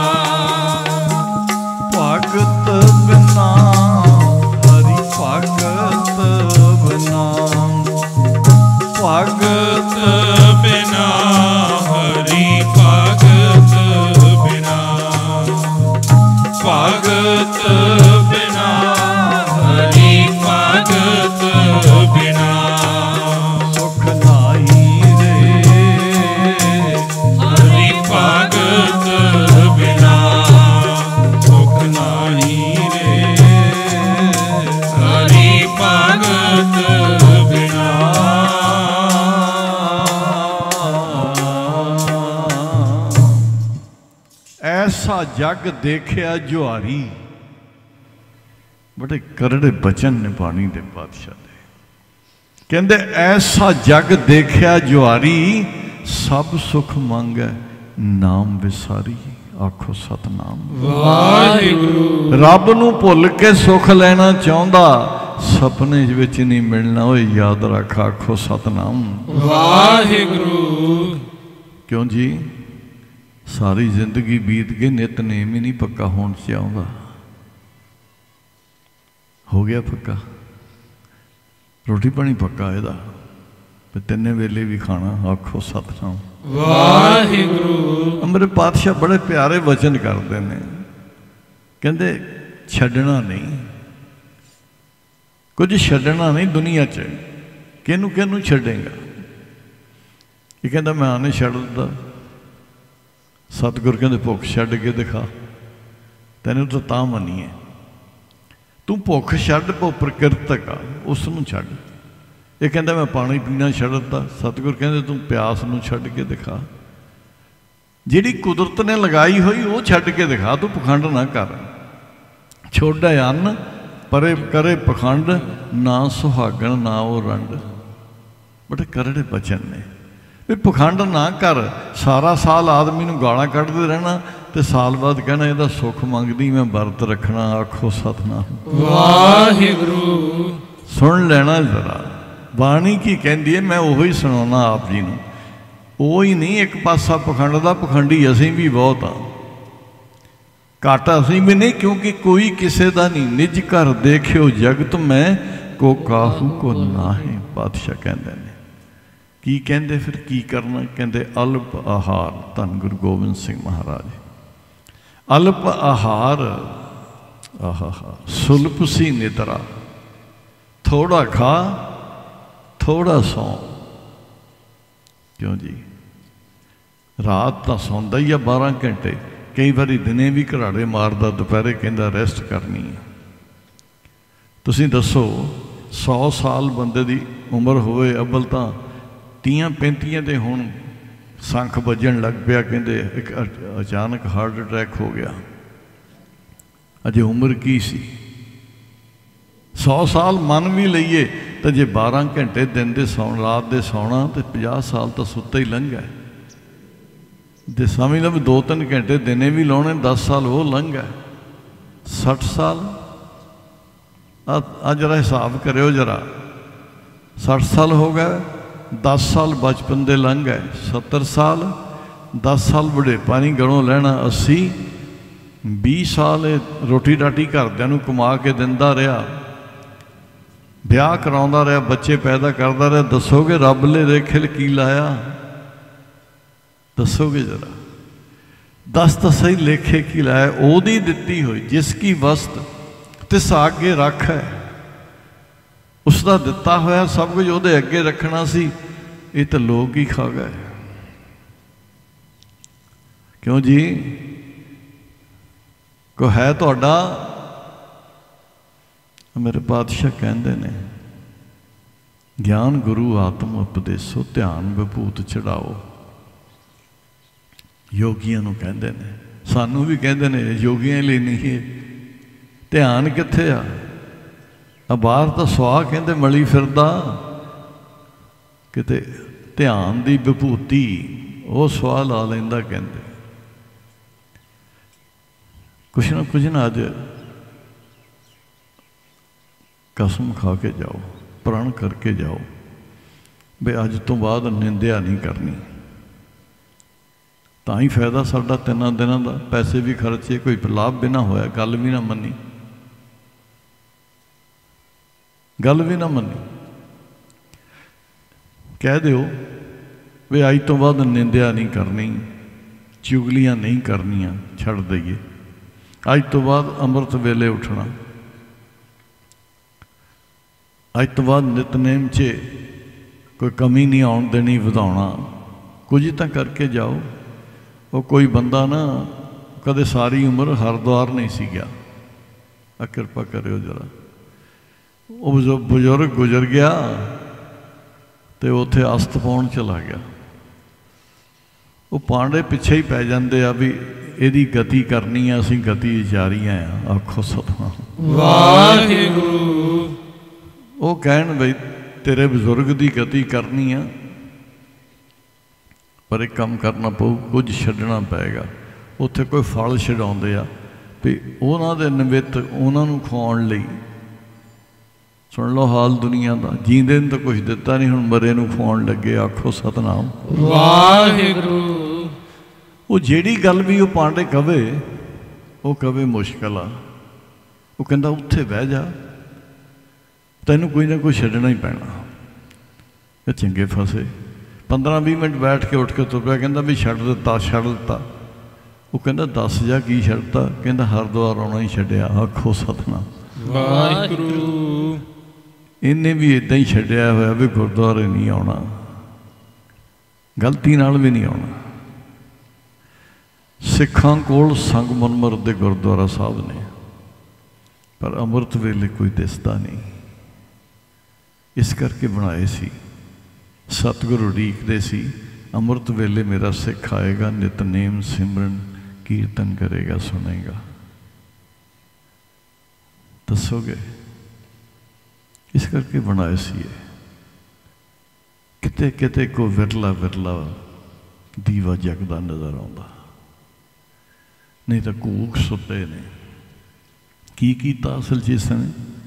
भगत बिना हरि भगत बिना, भगत बिना हरि भगत बिना, भगत बिना हरि भगत बिना, सुख नाही रे हरि भगत बिना, सुख नाही रे हरि भगत बिना। ऐसा जग देखिया जुआरी। बड़े करड़े बचन ने पानी दे पातशाह दे। कहते ऐसा जग देखिया जुआरी, सब सुख मंगे नाम विसारी। आखो सतनाम वाहिगुरू। रब नूं भुल के सुख लेना चाहता, सपने विच नहीं मिलना। वो याद रख। आखो सतनाम वाहिगुरू। क्यों जी, सारी जिंदगी बीत गई, नितनेम ही नहीं पक्का होने से आउंदा। हो गया पक्का, रोटी पानी पक्का ਇਹਦਾ ਤੇ ਤਿੰਨੇ ਵੇਲੇ भी खाना। आखो सतनाम वाहिगुरू। अमरे पातशाह बड़े प्यारे वचन करते हैं। कहते छड्डना नहीं, कुछ छड्डना नहीं दुनिया च। किनू किनू छड्डेगा? ये कहता मैं आने छड्ड दिता। सतगुर कहते भुख छड्ड के दिखा, तैनू तो तां मनीए। तू भुख छड्ड, भो प्रकृतक आ, उसनू छड्ड। ये कहता मैं पानी पीना छड्ड दिता। सतगुर कहते तू प्यास नू छड्ड के दिखा। ਜਿਹੜੀ ਕੁਦਰਤ ਨੇ ਲਗਾਈ ਹੋਈ ਉਹ ਛੱਡ ਕੇ ਦਿਖਾ, ਤੂੰ ਪਖੰਡ ਨਾ ਕਰ। ਛੋੜੈ ਅੰਨ ਪਰੇ ਕਰੇ ਪਖੰਡ, ਨਾ ਸੁਹਾਗਣ ਨਾ ਉਹ ਰੰਡ। ਬੜੇ ਕਰੜੇ ਬਚਨ ਨੇ ਵੀ ਪਖੰਡ ਨਾ ਕਰ। ਸਾਰਾ ਸਾਲ ਆਦਮੀ ਨੂੰ ਗਾਲਾਂ ਕੱਢਦੇ ਰਹਿਣਾ ਤੇ ਸਾਲ ਬਾਅਦ ਕਹਿਣਾ ਇਹਦਾ ਸੁੱਖ ਮੰਗਦੀ ਮੈਂ ਵਰਤ ਰੱਖਣਾ। ਆਖੋ ਸਤਿਨਾਮ ਵਾਹਿਗੁਰੂ। ਸੁਣ ਲੈਣਾ ਜ਼ਰਾ ਬਾਣੀ ਕੀ ਕਹਿੰਦੀ ਹੈ, ਮੈਂ ਉਹੀ ਸੁਣਾਉਣਾ ਆਪ ਜੀ ਨੂੰ। ਉਹ ਹੀ ਨਹੀਂ ਇੱਕ ਪਾਸਾ ਪਖੰਡ ਦਾ, ਪਖੰਡੀ ਅਸੀਂ ਵੀ ਬਹੁਤ ਹਾਂ। ਘੱਟ ਅਸੀਂ ਵੀ ਨਹੀਂ, ਕਿਉਂਕਿ ਕੋਈ ਕਿਸੇ ਦਾ ਨਹੀਂ। ਨਿਜ ਘਰ ਦੇਖਿਓ ਜਗਤ ਮੈਂ, ਕੋ ਕਾਹੂ ਕੋ ਨਾਹੀਂ। ਪਾਤਸ਼ਾਹ ਕਹਿੰਦੇ ਨੇ ਕੀ ਕਹਿੰਦੇ ਫਿਰ ਕੀ ਕਰਨਾ? ਕਹਿੰਦੇ ਅਲਪ ਆਹਾਰ। ਧੰਨ ਗੁਰੂ ਗੋਬਿੰਦ ਸਿੰਘ ਮਹਾਰਾਜ। ਅਲਪ ਆਹਾਰ ਆਹਾ ਸੁਲਪ ਸੀ ਨਿਦਰਾ। ਥੋੜਾ ਖਾ ਥੋੜਾ ਸੌ। ਕਿਉਂ ਜੀ? ਰਾਤ ਤਾਂ ਸੌਂਦਾ ਹੀ ਆ ਬਾਰਾਂ ਘੰਟੇ, ਕਈ ਵਾਰੀ ਦਿਨੇ ਵੀ ਘਰਾੜੇ ਮਾਰਦਾ, ਦੁਪਹਿਰੇ ਕਹਿੰਦਾ ਰੈਸਟ ਕਰਨੀ ਹੈ। ਤੁਸੀਂ ਦੱਸੋ ਸੌ ਸਾਲ ਬੰਦੇ ਦੀ ਉਮਰ ਹੋਵੇ, ਅਵਲ ਤਾਂ ਤੀਆਂ ਪੈਂਤੀਆਂ ਤੇ ਹੁਣ ਸੰਖ ਵੱਜਣ ਲੱਗ ਪਿਆ, ਕਹਿੰਦੇ ਇੱਕ ਅਚਾਨਕ ਹਾਰਟ ਅਟੈਕ ਹੋ ਗਿਆ। ਅਜੇ ਉਮਰ ਕੀ ਸੀ? ਸੌ ਸਾਲ ਮੰਨ ਵੀ ਲਈਏ ਤਾਂ ਜੇ ਬਾਰਾਂ ਘੰਟੇ ਦਿਨ ਦੇ ਸੌਣ ਰਾਤ ਦੇ ਸੌਣਾ ਤੇ ਪੰਜਾਹ ਸਾਲ ਤਾਂ ਸੁੱਤਾ ਹੀ ਲੰਘਾ। ਜੇ ਸਮਝ ਲਓ ਵੀ ਦੋ ਤਿੰਨ ਘੰਟੇ ਦਿਨੇ ਵੀ ਲਾਉਣੇ, ਦਸ ਸਾਲ ਉਹ ਲੰਘਾ। ਸੱਠ ਸਾਲ ਆ ਜਰਾ ਹਿਸਾਬ ਕਰਿਓ ਜਰਾ। ਸੱਠ ਸਾਲ ਹੋ ਗਏ, ਦਸ ਸਾਲ ਬਚਪਨ ਦੇ ਲੰਘ ਗਏ। ਸੱਤਰ ਸਾਲ, ਦਸ ਸਾਲ ਬੁਢੇਪਾ ਨਹੀਂ ਗਣੋਂ ਲੈਣਾ। ਅੱਸੀ, ਵੀਹ ਸਾਲ ਰੋਟੀ ਰਾਟੀ ਘਰਦਿਆਂ ਨੂੰ ਕਮਾ ਕੇ ਦਿੰਦਾ ਰਿਹਾ, ਵਿਆਹ ਕਰਾਉਂਦਾ ਰਿਹਾ, ਬੱਚੇ ਪੈਦਾ ਕਰਦਾ ਰਿਹਾ। ਦੱਸੋਗੇ ਰੱਬ ਨੇ ਰੇਖਲ ਕੀ ਲਾਇਆ? ਦੱਸੋਗੇ ਜਰਾ। ਦਸ ਤਾਂ ਸਹੀ ਲੇਖੇ ਕੀ ਲਾਇਆ? ਉਹਦੀ ਦਿੱਤੀ ਹੋਈ। ਜਿਸ ਕੀ ਵਸਤ ਤਿਸ ਅੱਗੇ ਰੱਖ ਹੈ। ਉਸ ਦਾ ਦਿੱਤਾ ਹੋਇਆ ਸਭ ਕੁਝ ਉਹਦੇ ਅੱਗੇ ਰੱਖਣਾ ਸੀ। ਇਹ ਤਾਂ ਲੋਕ ਹੀ ਖਾ ਗਏ। ਕਿਉਂ ਜੀ? ਕੋ ਹੈ ਤੁਹਾਡਾ? ਮੇਰੇ ਪਾਤਸ਼ਾਹ ਕਹਿੰਦੇ ਨੇ ਗਿਆਨ ਗੁਰੂ ਆਤਮ ਉਪਦੇਸੋ, ਧਿਆਨ ਵਿਭੂਤ ਚੜਾਓ। ਯੋਗੀਆਂ ਨੂੰ ਕਹਿੰਦੇ ਨੇ, ਸਾਨੂੰ ਵੀ ਕਹਿੰਦੇ ਨੇ ਯੋਗੀਆਂ ਲਈ ਨਹੀਂ ਹੈ। ਧਿਆਨ ਕਿੱਥੇ ਆ? ਆ ਬਾਹਰ ਤਾਂ ਸੁਆਹ ਕਹਿੰਦੇ ਮਲੀ ਫਿਰਦਾ, ਕਿਤੇ ਧਿਆਨ ਦੀ ਵਿਭੂਤੀ ਉਹ ਸੁਆਹ ਲਾ ਲੈਂਦਾ। ਕਹਿੰਦੇ ਕੁਛ ਨਾ ਕੁਛ ਨਾ ਅੱਜ ਕਸਮ ਖਾ ਕੇ ਜਾਓ, ਪ੍ਰਣ ਕਰਕੇ ਜਾਓ ਵੀ ਅੱਜ ਤੋਂ ਬਾਅਦ ਨਿੰਦਿਆ ਨਹੀਂ ਕਰਨੀ। ਤਾਂ ਹੀ ਫਾਇਦਾ ਸਾਡਾ ਤਿੰਨਾਂ ਦਿਨਾਂ ਦਾ। ਪੈਸੇ ਵੀ ਖਰਚੇ, ਕੋਈ ਲਾਭ ਵੀ ਨਾ ਹੋਇਆ, ਗੱਲ ਵੀ ਨਾ ਮੰਨੀ, ਗੱਲ ਵੀ ਨਾ ਮੰਨੀ। ਕਹਿ ਦਿਓ ਵੀ ਅੱਜ ਤੋਂ ਬਾਅਦ ਨਿੰਦਿਆ ਨਹੀਂ ਕਰਨੀ, ਚੁਗਲੀਆਂ ਨਹੀਂ ਕਰਨੀਆਂ, ਛੱਡ ਦਈਏ। ਅੱਜ ਤੋਂ ਬਾਅਦ ਅੰਮ੍ਰਿਤ ਵੇਲੇ ਉੱਠਣਾ, ਅੱਜ ਤੋਂ ਬਾਅਦ ਨਿਤਨੇਮ 'ਚ ਕੋਈ ਕਮੀ ਨਹੀਂ ਆਉਣ ਦੇਣੀ, ਵਧਾਉਣਾ। ਕੁਝ ਤਾਂ ਕਰਕੇ ਜਾਓ। ਉਹ ਕੋਈ ਬੰਦਾ ਨਾ ਕਦੇ ਸਾਰੀ ਉਮਰ ਹਰਿਦੁਆਰ ਨਹੀਂ ਸੀ ਗਿਆ। ਆ ਕਿਰਪਾ ਕਰਿਓ ਜਰਾ। ਉਹ ਬਜ਼ੁਰਗ ਗੁਜ਼ਰ ਗਿਆ ਤੇ ਉੱਥੇ ਅਸਤ ਪਾਉਣ ਚਲਾ ਗਿਆ। ਉਹ ਪਾਂਡੇ ਪਿੱਛੇ ਹੀ ਪੈ ਜਾਂਦੇ ਆ ਵੀ ਇਹਦੀ ਗਤੀ ਕਰਨੀ ਆ, ਅਸੀਂ ਗਤੀ ਜਾਰੀਆਂ ਆ। ਆਖੋ ਸਤਿਨਾਮ ਵਾਹਿਗੁਰੂ। ਉਹ ਕਹਿਣ ਬਈ ਤੇਰੇ ਬਜ਼ੁਰਗ ਦੀ ਗਤੀ ਕਰਨੀ ਆ, ਪਰ ਇੱਕ ਕੰਮ ਕਰਨਾ ਪਊ, ਕੁਝ ਛੱਡਣਾ ਪਏਗਾ। ਉੱਥੇ ਕੋਈ ਫਲ ਛਡਾਉਂਦੇ ਆ ਵੀ ਉਹਨਾਂ ਦੇ ਨਿਮਿੱਤ ਉਹਨਾਂ ਨੂੰ ਖਵਾਉਣ ਲਈ। ਸੁਣ ਲਓ ਹਾਲ ਦੁਨੀਆ ਦਾ। ਜੀਂਦੇ ਨੂੰ ਤਾਂ ਕੁਛ ਦਿੱਤਾ ਨਹੀਂ, ਹੁਣ ਮਰੇ ਨੂੰ ਖਵਾਉਣ ਲੱਗੇ। ਆਖੋ ਸਤਿਨਾਮ ਵਾਹਿਗੁਰੂ। ਉਹ ਜਿਹੜੀ ਗੱਲ ਵੀ ਉਹ ਪਾਂਡੇ ਕਵੇ, ਉਹ ਕਵੇ ਮੁਸ਼ਕਲ ਆ। ਉਹ ਕਹਿੰਦਾ ਉੱਥੇ ਬਹਿ ਜਾ, ਤੈਨੂੰ ਕੋਈ ਨਾ ਕੋਈ ਛੱਡਣਾ ਹੀ ਪੈਣਾ। ਇਹ ਚੰਗੇ ਫਸੇ। ਪੰਦਰਾਂ ਵੀਹ ਮਿੰਟ ਬੈਠ ਕੇ ਉੱਠ ਕੇ ਤੁਰ ਪਿਆ। ਕਹਿੰਦਾ ਵੀ ਛੱਡ ਦਿੱਤਾ, ਛੱਡ ਦਿੱਤਾ। ਉਹ ਕਹਿੰਦਾ ਦੱਸ ਜਾ ਕੀ ਛੱਡਤਾ? ਕਹਿੰਦਾ ਹਰਿਦੁਆਰ ਆਉਣਾ ਹੀ ਛੱਡਿਆ। ਆਖੋ ਸਤਿਨਾਮ ਵਾਹਿਗੁਰੂ। ਇਹਨੇ ਵੀ ਇੱਦਾਂ ਹੀ ਛੱਡਿਆ ਹੋਇਆ ਵੀ ਗੁਰਦੁਆਰੇ ਨਹੀਂ ਆਉਣਾ, ਗਲਤੀ ਨਾਲ ਵੀ ਨਹੀਂ ਆਉਣਾ। ਸਿੱਖਾਂ ਕੋਲ ਸੰਗਮਰਮਰ ਦੇ ਗੁਰਦੁਆਰਾ ਸਾਹਿਬ ਨੇ, ਪਰ ਅੰਮ੍ਰਿਤ ਵੇਲੇ ਕੋਈ ਦਿਸਦਾ ਨਹੀਂ। ਇਸ ਕਰਕੇ ਬਣਾਏ ਸੀ। ਸਤਿਗੁਰੂ ਉਡੀਕਦੇ ਸੀ अमृत वेले मेरा सिख आएगा, नितनेम सिमरन कीर्तन करेगा, सुनेगा। दसोगे? इस करके बनाए सी किते किते को विरला विरला दीवा जगदा नजर आता, नहीं तो कूक सुते ने की कीता असल च इसने।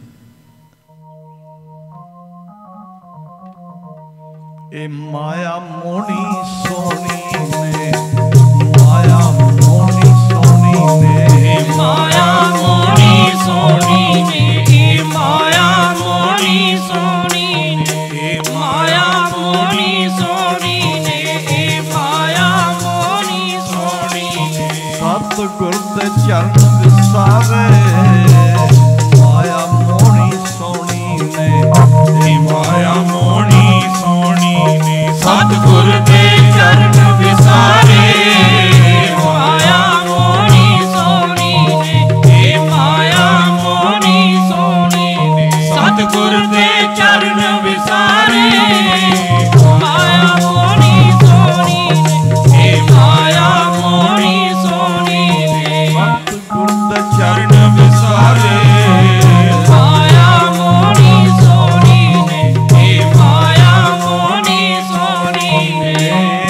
ए माया मोनी सोनी ने, माया मोनी सोनी ने, माया मोनी सोनी ने, माया मोनी सोनी ने, माया मोनी सोनी ने, माया मोनी सोनी ने। सतगुर दे चरण विसारे, माया मोनी सोनी ने, माया मोनी सोनी ने। सतगुर दे चरण विसारे, माया मोनी सोनी ने, माया मोनी सोनी ने। सतगुर दे चरण विसारे, माया मोनी सोनी ने, माया मोनी सोनी ने। सतगुर दे चरण विसारे, माया मोनी सोनी ने, माया मोनी सोनी ने।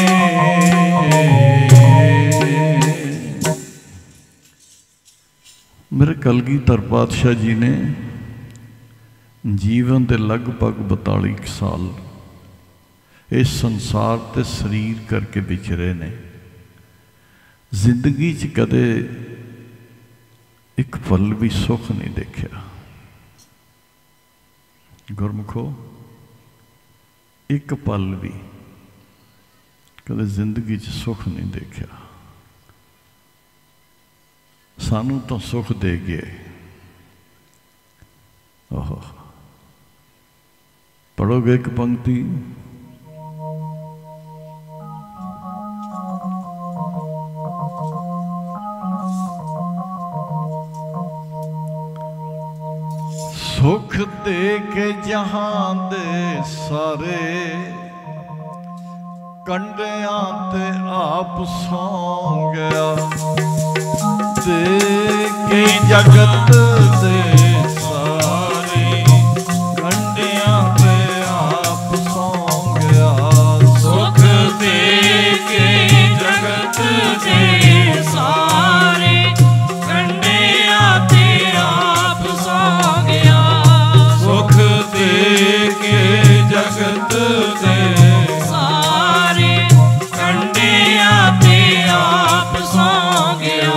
मेरे कलगीधर पातशाह जी ने जीवन के लगभग बताली साल इस संसार ते शरीर करके विचरे ने। जिंदगी च कदे एक पल भी सुख नहीं देखा। गुरमुखो, एक पल भी कदे जिंदगी च सुख नहीं देखा। सानू तो सुख दे गए। ओहो, पढ़ोगे एक पंक्ति? सुख दे के जहां दे सारे, कंडियां ते आप सौ गया। दे के जगत दे सारे, कंडियां ते आप सौ गया। सुख दे के जगत दे सारे, कंडियां ते आप सौ गया। सुख दे के जगत दे सारे, कंडियां ते आप सौ गया।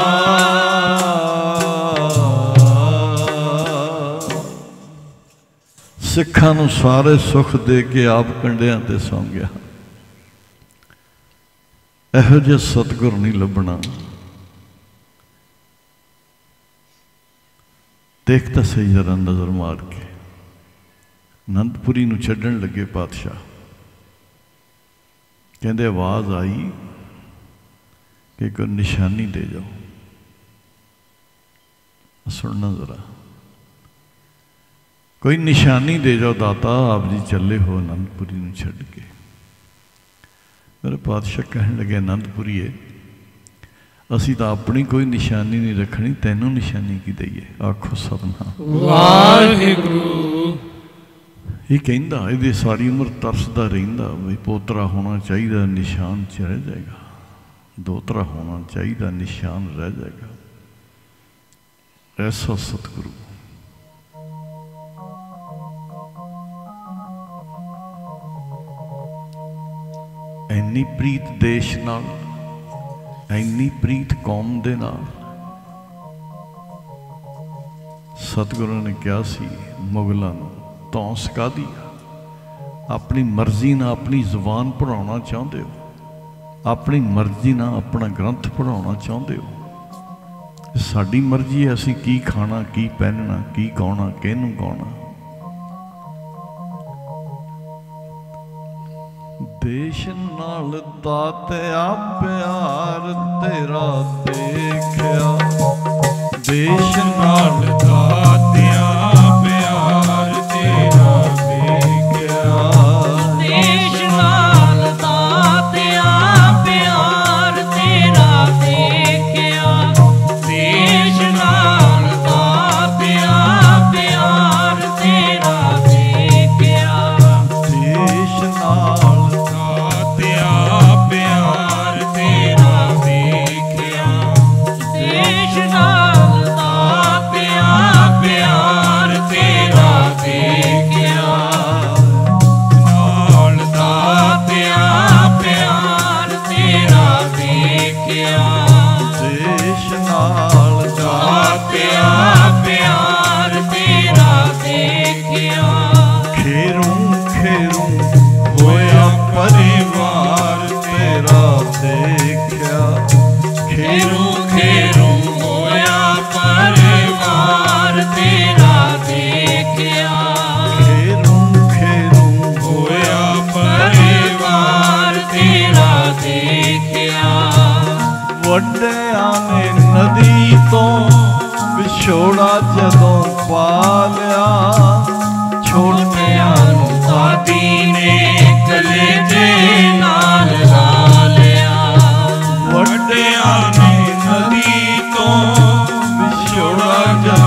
सिखां नूं सारे सुख दे के आप कंडियां ते सौ गया। इहो जिहा सतगुर नहीं लभना। देख तो सही जरा नज़र मार के। आनंदपुरी नूं छड्डण लगे पातशाह, कहंदे आवाज़ आई कि कोई निशानी दे जाओ। सुनना जरा, कोई निशानी दे जाओ दाता, आप जी चले हो आनंदपुरी नूं छड्ड के। मेरे पातशाह कहन लगे, आनंदपुरीए असी तो अपनी कोई निशानी नहीं रखनी, तैनू निशानी की दईए। आखो सतनाम वाहिगुरू। ये कहंदा ये सारी उम्र तरसदा रहिंदा भी पोतरा होना चाहिए, निशान च रह जाएगा। दोतरा होना चाहिए, निशान रह जाएगा। ऐसा सतगुरु। इन्नी प्रीत देश नाल, इन्नी प्रीत कौम दे नाल। सतगुरु ने कहा सी मुगलों नूं, तौंस कादी अपनी मर्जी ना अपनी जुबान पढ़ाना चाहते हो, अपनी मर्जी ना अपना ग्रंथ पढ़ाना चाहते हो। साडी मर्जी है असीं की खाना, की पहनना, की गाउणा, किहनूं गाउणा। देश नाल दातिया प्यार तेरा देखिया, देश नाल दातिया प्यार तेरा देखिया। देश नाल दातिया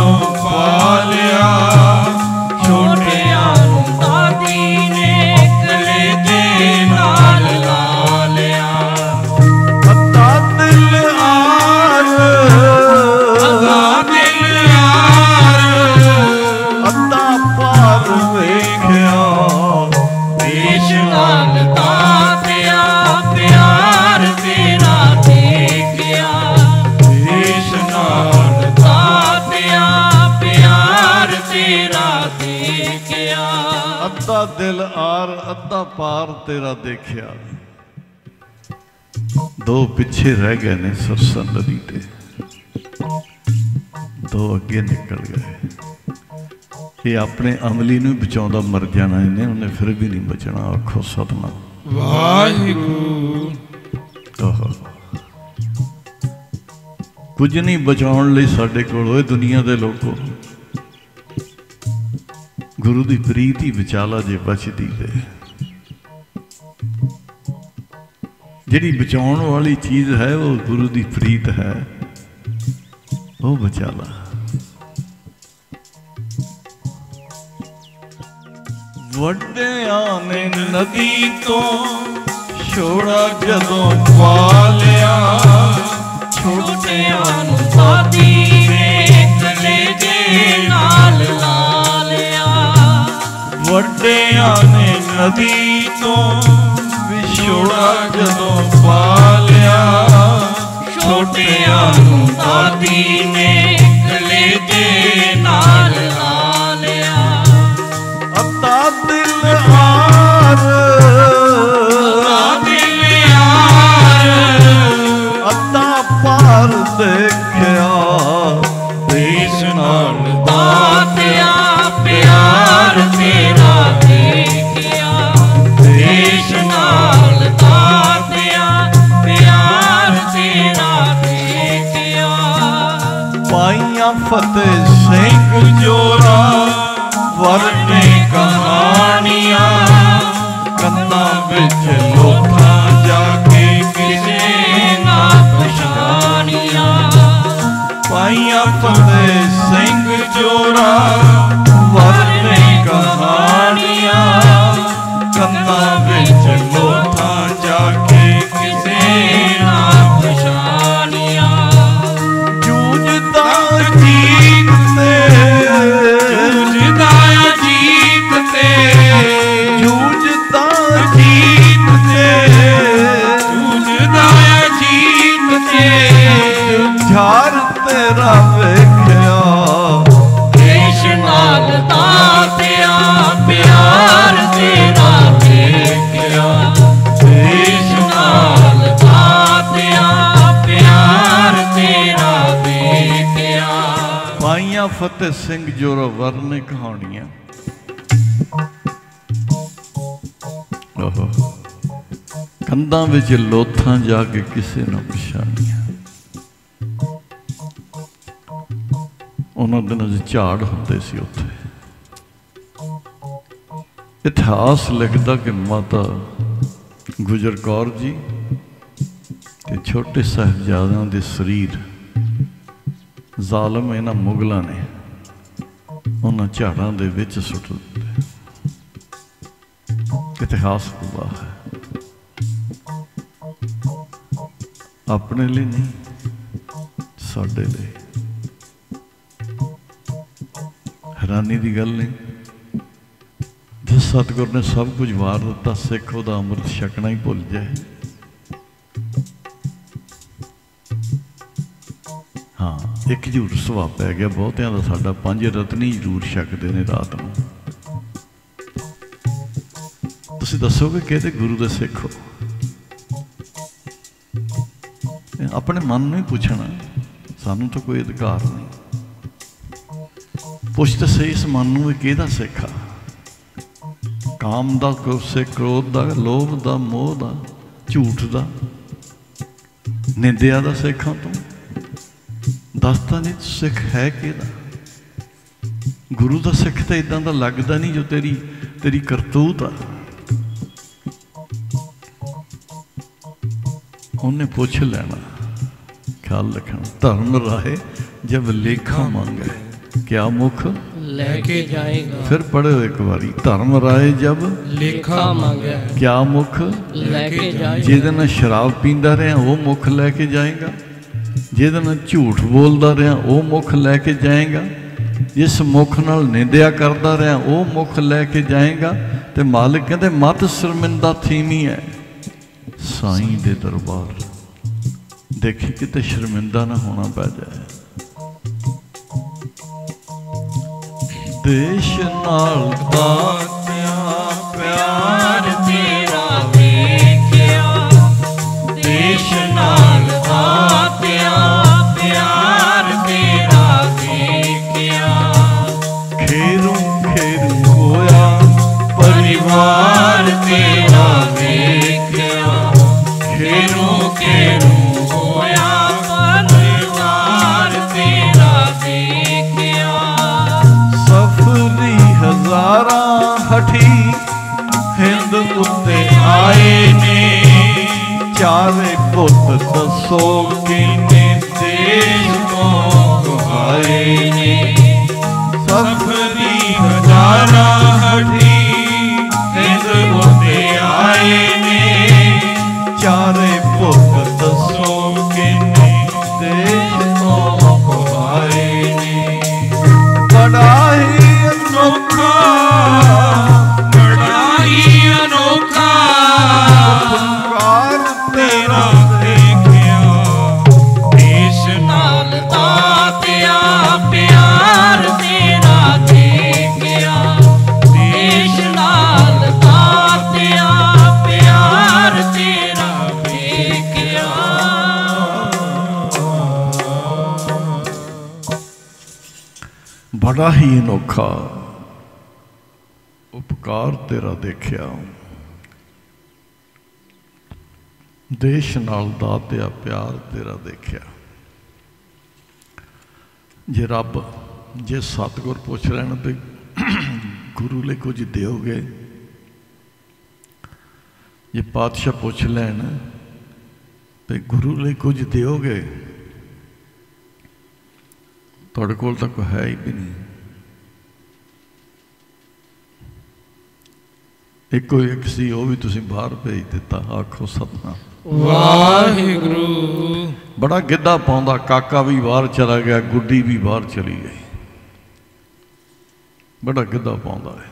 ਜਦੋਂ ਪਾਲਿਆ, ਛੋਟਿਆਂ ਨੂੰ ਦਾਦੀ ਨੇ ਕਲੇਜੇ ਨਾਲ ਲਾ ਲਿਆ। ਅੱਧਾ ਦਿਲ ਆਰ, ਅੱਧਾ ਦਿਲ ਯਾਰ, ਅੱਧਾ ਪਾਰ ਵੇਖਿਆ, ਦੇਸ਼ ਨਾਲ ਤਾਤਿਆ ਪਿਆਰ ਤੇਰਾ ਦੇਖਿਆ। ਦੇਸ਼ ਨਾਲ ਤਾਤਿਆ ਪਿਆਰ ਤੇਰਾ ਦੇਖਿਆ। ਅੱਧਾ ਦਿਲ ਆਰ ਅੱਧਾ ਪਾਰ ਤੇਰਾ ਦੇਖਿਆ। ਦੋ ਪਿੱਛੇ ਰਹਿ ਗਏ ਨੇ ਸਰਸਾ ਨਦੀ ਤੇ, ਦੋ ਅੱਗੇ ਨਿਕਲ ਗਏ। ਇਹ ਆਪਣੇ ਅਮਲੀ ਨੂੰ ਬਚਾਉਂਦਾ ਮਰ ਜਾਣਾ ਇਹਨੇ, ਉਹਨੇ ਫਿਰ ਵੀ ਨਹੀਂ ਬਚਣਾ। ਆਖੋ ਸਤਿਨਾਮ ਵਾਹਿਗੁਰੂ। ਆਹੋ, ਕੁਝ ਨਹੀਂ ਬਚਾਉਣ ਲਈ ਸਾਡੇ ਕੋਲ। ਓਏ ਦੁਨੀਆ ਦੇ ਲੋਕੋ, ਗੁਰੂ ਦੀ ਪ੍ਰੀਤ ਹੀ ਵਿਚਾਲਾ ਜੇ ਬਚਦੀ ਤੇ। ਜਿਹੜੀ ਬਚਾਉਣ ਵਾਲੀ ਚੀਜ਼ ਹੈ ਉਹ ਗੁਰੂ ਦੀ ਪ੍ਰੀਤ ਹੈ, ਉਹ ਵਿਚਾਲਾ। ਵੱਡਿਆਂ ਨੇ ਨਦੀ ਤੋਂ ਛੋੜਾ ਜਦੋਂ ਪਾ ਲਿਆ, ਛੋਟਿਆਂ ਨੂੰ ਦਾਦੀ ਨੇ ਕਲੇਜੇ ਨਾਲ ਲਾ ਲਿਆ। ਵੱਡਿਆਂ ਨੇ ਨਦੀ ਤੋਂ ਵਿਛੋੜਾ ਜਦੋਂ ਪਾ ਲਿਆ, ਛੋਟਿਆਂ ਨੂੰ ਦਾਦੀ ਨੇ ਕਲੇਜੇ ਨਾਲ ਲਾ ਲਿਆ। ਅੱਧਾ ਦਿਲ ਆਰ, ਅੱਧਾ ਦਿਲ ਯਾਰ, ਅੱਧਾ ਪਾਰ ਦੇਖਿਆ, ਦੇਸ਼ ਨਾਲ ਤਾਤਿਆ ਪਿਆਰ ਤੇਰਾ ਦੇਖਿਆ। ਦੇਸ਼ ਨਾਲ ਤਾਤਿਆ ਪਿਆਰ ਤੇਰਾ ਦੇਖਿਆ। ਪਾਈਆਂ ਫਤਿਹ ਸਿੰਘ ਜੋਰਾ ਵਰਨੇ ਕਹਾਣੀਆਂ, ਕੰਨਾਂ ਵਿੱਚ ਲੋਥਾਂ ਜਾ ਕੇ ਕਿਸੇ ਨਾ ਪਛਾਣੀਆਂ। ਪਾਈਆਂ ਫਤਿਹ ਸਿੰਘ ਜੋਰਾ ਵਰਨੇ ਕਹਾਣੀਆਂ, ਕੰਨਾਂ ਵਿੱਚ ਲੋਥਾਂ ਜਾ ਕੇ ਕਿਸੇ ਨਾ ਪਛਾਣੀਆਂ। ਜੂਝਦਾ ਜੀਤ ਤੇ, ਜੂਝਦਾ ਅਜੀਤ ਤੇ, ਜੂਝਦਾ ਜੀਤ ਤੇ, ਜੂਝਦਾ ਅਜੀਤ ਤੇ, ਝਾਰ ਤੇਰਾ ਵੇਖਿਆ, ਦੇਸ਼ ਨਾਲ ਤਾਤਿਆ ਪਿਆਰ ਤੇਰਾ ਦੇਖਿਆ। ਦੇਸ਼ ਨਾਲ ਤਾਤਿਆ ਪਿਆਰ ਤੇਰਾ ਦੇਖਿਆ। ਪਾਈਆਂ ਫਤਿਹ ਸਿੰਘ ਜੋਰਾ ਵਰਨੇ ਕਹਾਣੀਆਂ। ਓਹੋ, ਕੰਧਾਂ ਵਿੱਚ ਲੋਥਾਂ ਜਾ ਕੇ ਕਿਸੇ ਨੂੰ ਪਛਾਣੀਆਂ। ਉਹਨਾਂ ਦਿਨਾਂ 'ਚ ਝਾੜ ਹੁੰਦੇ ਸੀ ਉੱਥੇ। ਇਤਿਹਾਸ ਲਿਖਦਾ ਕਿ ਮਾਤਾ ਗੁਜਰ ਕੌਰ ਜੀ ਤੇ ਛੋਟੇ ਸਾਹਿਬਜ਼ਾਦਿਆਂ ਦੇ ਸਰੀਰ ਜ਼ਾਲਮ ਇਹਨਾਂ ਮੁਗਲਾਂ ਨੇ ਉਹਨਾਂ ਝਾੜਾਂ ਦੇ ਵਿੱਚ ਸੁੱਟ ਦਿੱਤੇ। ਇਤਿਹਾਸ ਗਵਾਹ ਹੈ, ਆਪਣੇ ਲਈ ਨਹੀਂ, ਸਾਡੇ ਲਈ। ਹੈਰਾਨੀ ਦੀ ਗੱਲ ਨਹੀਂ, ਜਿਸ ਸਤਿਗੁਰ ਨੇ ਸਭ ਕੁਝ ਵਾਰ ਦਿੱਤਾ, ਸਿੱਖ ਉਹਦਾ ਅੰਮ੍ਰਿਤ ਛਕਣਾ ਹੀ ਭੁੱਲ ਜਾਏ। ਹਾਂ, ਇੱਕ ਜ਼ਰੂਰ ਸੁਭਾਅ ਪੈ ਗਿਆ ਬਹੁਤਿਆਂ ਦਾ, ਸਾਡਾ ਪੰਜ ਰਤਨੀ ਜ਼ਰੂਰ ਛਕਦੇ ਨੇ ਰਾਤ ਨੂੰ। ਤੁਸੀਂ ਦੱਸੋਗੇ ਕਿਹਦੇ ਗੁਰੂ ਦੇ ਸਿੱਖ ਹੋ? ਆਪਣੇ ਮਨ ਨੂੰ ਹੀ ਪੁੱਛਣਾ, ਸਾਨੂੰ ਤਾਂ ਕੋਈ ਅਧਿਕਾਰ ਨਹੀਂ। ਪੁੱਛ ਤਾਂ ਸਹੀ ਇਸ ਮਨ ਨੂੰ ਵੀ ਕਿਹਦਾ ਸਿੱਖ ਆ? ਕਾਮ ਦਾ, ਗੁੱਸੇ, ਕ੍ਰੋਧ ਦਾ, ਲੋਭ ਦਾ, ਮੋਹ ਦਾ, ਝੂਠ ਦਾ, ਨਿੰਦਿਆ ਦਾ ਸਿੱਖਾਂ ਤੂੰ? ਦੱਸਦਾ ਨਹੀਂ ਸਿੱਖ ਹੈ ਕਿਹਦਾ? ਗੁਰੂ ਦਾ ਸਿੱਖ ਤਾਂ ਇਦਾਂ ਦਾ ਲੱਗਦਾ ਨਹੀਂ ਜੋ ਤੇਰੀ ਤੇਰੀ ਕਰਤੂਤ ਆ। ਉਹਨੇ ਪੁੱਛ ਲੈਣਾ, ਖਿਆਲ ਰੱਖਣਾ। ਧਰਮ ਰਾਹੇ ਜਬ ਲੇਖਾ ਮੰਗੇ, क्या मुख लेके जाएगा। फिर पढ़ो एक बारी, धर्म राय जब लेखा मांगे क्या मुख लेके जाएगा। जिहदे नाल शराब पींदा रहा वो मुख लैके जाएगा, जिहदे नाल झूठ बोलदा रहा वो मुख लैके जाएगा, जिस मुख नाल निंदिया करदा रहा वो मुख लैके जाएगा। ते मालिक कहते मत शर्मिंदा थीमी है साईं दे दरबार, देखी किते शर्मिंदा ना होना पै जाए। देश नाल दातिया प्यार तेरा वेखिया, देश नाल दातिया प्यार तेरा वेखिया। खेरू खेरू होया परिवार तेरा वेखिया, खेरू खेरू होया परिवार तेरा वेखिया। सफरी हजारा हठी हिंद उत्ते आए ने, चारे पुत दसो किने देश को गुहाए ने। सफरी हजारा हठी हिंद उत्ते आए ने, चारे पुत दसो किने देश को गुहाए ने। बड़ा ही अनोखा बड़ा ही अनोखा पुकार तेरा देखिया। देश नाल दातिया प्यार तेरा देखिया, देश नाल दातिया प्यार तेरा देखिया। बड़ा ही अनोखा उपकार तेरा देखिया, देश नाल दातिया प्यार तेरा देखिया। जे रब जे सतगुर पुछ रहे हैं भी गुरु लिए कुछ दोगे, जे पातशाह पुछ लैन भी गुरु लिए कुछ दोगे, तुहाडे कोल तां कोई है ही भी नहीं। एक कोई एक सी वो भी तुसीं बाहर भेज दिता, आखो सतनाम वाहिगुरू। बड़ा गिद्धा पाउंदा, काका भी बाहर चला गया, गुड्डी भी बाहर चली गई, बड़ा गिद्धा पाउंदा है।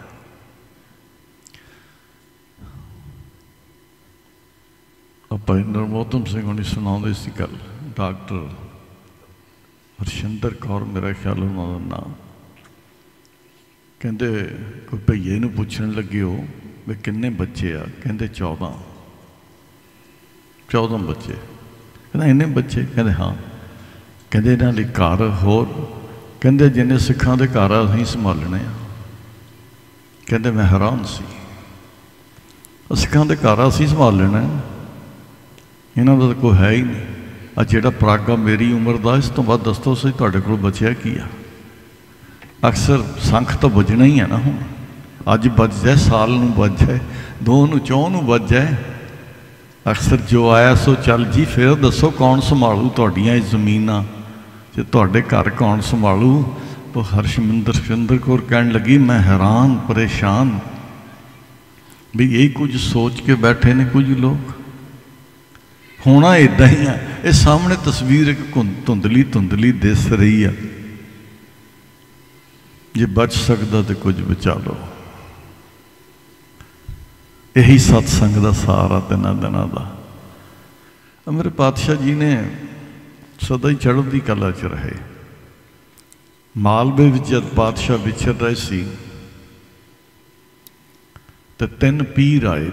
ਆਪਾਂ ਨਰਮੋਤਮ ਸਿੰਘ ਹੁਣੀ ਸੁਣਾਉਂਦੇ ਸੀ ਕੱਲ, ਡਾਕਟਰ ਹਰਸ਼ਿੰਦਰ ਕੌਰ ਮੇਰਾ ਖਿਆਲ ਉਹਨਾਂ ਦਾ ਨਾਮ, ਕਹਿੰਦੇ ਕੋਈ ਭਈਏ ਨੂੰ ਪੁੱਛਣ ਲੱਗੇ ਹੋ ਵੀ ਕਿੰਨੇ ਬੱਚੇ ਆ, ਕਹਿੰਦੇ ਚੌਦਾਂ ਚੌਦਾਂ ਬੱਚੇ। ਕਹਿੰਦਾ ਇੰਨੇ ਬੱਚੇ, ਕਹਿੰਦੇ ਹਾਂ। ਕਹਿੰਦੇ ਇਹਨਾਂ ਲਈ ਘਰ ਹੋਰ, ਕਹਿੰਦੇ ਜਿੰਨੇ ਸਿੱਖਾਂ ਦੇ ਘਰ ਆ ਅਸੀਂ ਸੰਭਾਲਣੇ ਆ। ਕਹਿੰਦੇ ਮੈਂ ਹੈਰਾਨ ਸੀ, ਸਿੱਖਾਂ ਦੇ ਘਰ ਅਸੀਂ ਸੰਭਾਲ ਲੈਣਾ, ਇਹਨਾਂ ਦਾ ਤਾਂ ਕੋਈ ਹੈ ਹੀ ਨਹੀਂ। ਆ ਜਿਹੜਾ ਪਰਾਗਾ ਮੇਰੀ ਉਮਰ ਦਾ, ਇਸ ਤੋਂ ਬਾਅਦ ਦੱਸੋ ਸਹੀ ਤੁਹਾਡੇ ਕੋਲ ਬਚਿਆ ਕੀ ਆ। ਅਕਸਰ ਸੰਖ ਤਾਂ ਵੱਜਣਾ ਹੀ ਆ ਨਾ, ਹੁਣ ਅੱਜ ਵੱਜ ਜਾਏ, ਸਾਲ ਨੂੰ ਵੱਜ ਜਾਏ, ਦੋ ਨੂੰ ਚੌਂ ਨੂੰ ਵੱਜ ਜਾਏ, ਅਕਸਰ ਜੋ ਆਇਆ ਸੋ ਚੱਲ ਜੀ। ਫਿਰ ਦੱਸੋ ਕੌਣ ਸੰਭਾਲੂ ਤੁਹਾਡੀਆਂ ਇਹ ਜ਼ਮੀਨਾਂ, ਜੇ ਤੁਹਾਡੇ ਘਰ ਕੌਣ ਸੰਭਾਲੂ। ਉਹ ਹਰਸ਼ਮਿੰਦਰ ਸਿੰਦਰ ਕੌਰ ਕਹਿਣ ਲੱਗੀ ਮੈਂ ਹੈਰਾਨ ਪਰੇਸ਼ਾਨ ਵੀ ਇਹ ਕੁਝ ਸੋਚ ਕੇ ਬੈਠੇ ਨੇ ਕੁਝ ਲੋਕ। ਹੋਣਾ ਇੱਦਾਂ ਹੀ ਆ, ਇਹ ਸਾਹਮਣੇ ਤਸਵੀਰ ਇੱਕ ਧੁੰਦਲੀ ਧੁੰਦਲੀ ਦਿਸ ਰਹੀ ਆ, ਜੇ ਬਚ ਸਕਦਾ ਤੇ ਕੁਝ ਬਚਾ ਲਓ। यही सत्संग का सारा दिनों दिनों का। मेरे पातशाह जी ने सदा ही चढ़ती कला च रहे। मालवे विच जब पातशाह विचर रहे सी ते तीन पीर आए,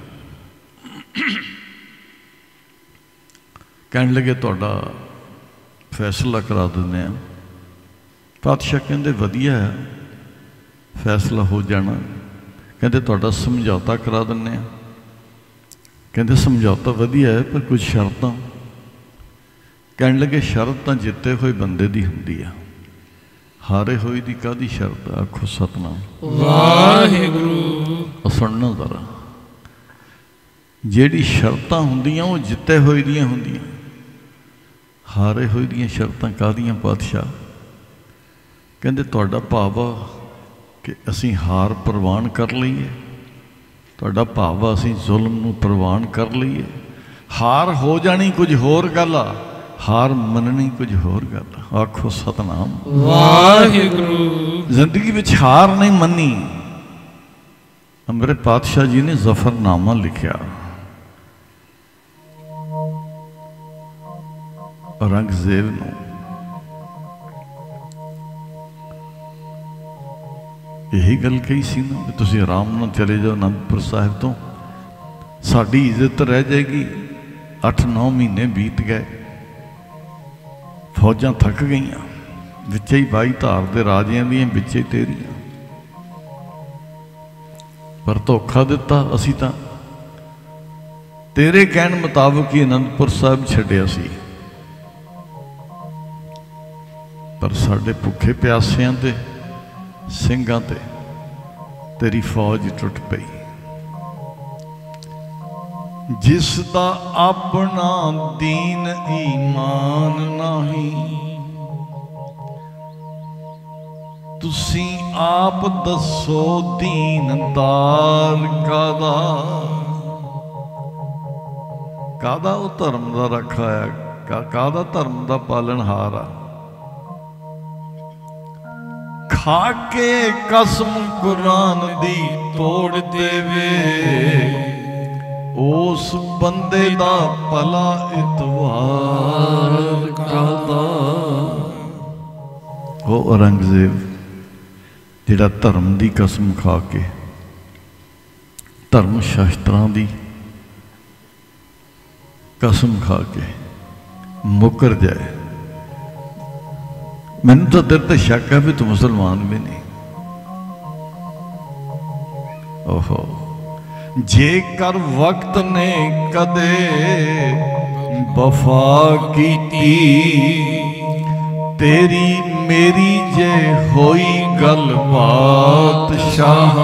कहने लगे तुहाडा फैसला करा देने। पातशाह कहते वधिया है, फैसला हो जाना। कहते तुहाडा समझौता करा देने। कहते समझौता वधिया है पर कुछ शर्तां। कहने लगे शर्त तां जिते हुए बंदे दी हुंदी आ, हारे हुए दी कादी शर्त? आखो सतनाम वाहिगुरू। सुनना जरा, जिहड़ी शर्तां हुंदियां वो जिते हुए दियां हुंदियां, हारे हुए दियां शर्तां कादियां पातशाह? कहते तुहाडा भाव आ कि असीं हार प्रवान कर लईए, तुहाडा भाव आ असीं जुल्म नूं प्रवान कर लईए। हार हो जानी कुछ होर गल आ, हार मननी कुछ होर गल आ। आखो सतनाम वाहिगुरू। जिंदगी विच हार नहीं मनी। मेरे पातशाह जी ने जफरनामा लिखिया, औरंगजेब नूं। यही गल कही सी ना भी तुसीं आराम नाल चले जाओ आनंदपुर साहिब तो, साडी इज्जत रह जाएगी। अठ नौ महीने बीत गए, फौजां थक गईयां, विचे ही बाई धार दे राजियां दियां, विचे ही तेरियां। पर धोखा दिता असी तां तेरे कहण मुताबिक ही आनंदपुर साहिब छड्डिया सी, पर साडे भुखे प्यासियां दे ਸਿੰਘਾਂ ते तेरी फौज टुट पई। जिस दा अपना दीन ईमान नहीं, तुसी आप दसो दीनदार कादा। कादा वो धर्म दा रखा है, कादा धर्म दा पालनहार आ। खाके कसम कुरान दी तोड़ देवे, उस बंदे दा भला इतवार कादा। वो औरंगजेब जिहड़ा धर्म दी कसम खा के, धर्म शास्त्रां दी कसम खा के मुकर जाए। मैनू तो तेरे ते शक है भी तू मुसलमान भी नहीं। ओहो, जेकर वक्त ने कदे वफा कीती, तेरी मेरी जे होई गल बात शाह,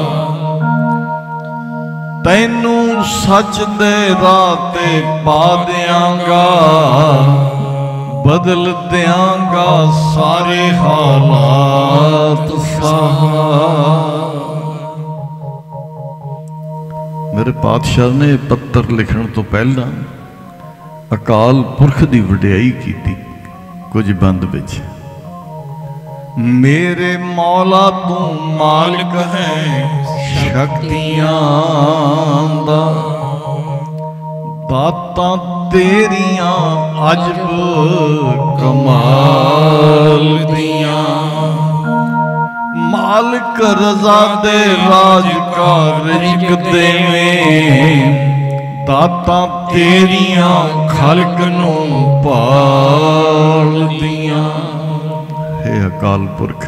तैनू सच दे राह ते पा दियांगा, बदल दियांगा सारे हालात साहा। मेरे पातशाह ने पत्र लिखण तो पहला अकाल पुरख दी वडियाई कीती कुछ बंद विच। मेरे मौला तू मालिक है शक्तियां दा, दातां तेरियां अजब कमाल दियां। मालिक रजा दे राज का रिज़्क़ देवें, दातां तेरियां खल्क नूं पाल दियां। हे अकाल पुरख,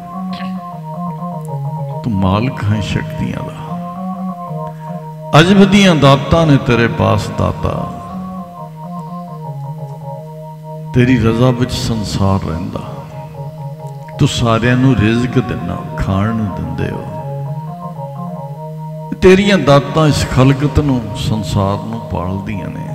तू मालिक है शक्तियां दा, अजब दियां दातां ने तेरे पास दाता। तेरी रजा विच संसार रहिंदा, तू सारियां नूं रिज़्क़ दिना, खाण नूं दिंदे हो। तेरियां दातां इस खलकत नूं संसार नूं पालदियां ने।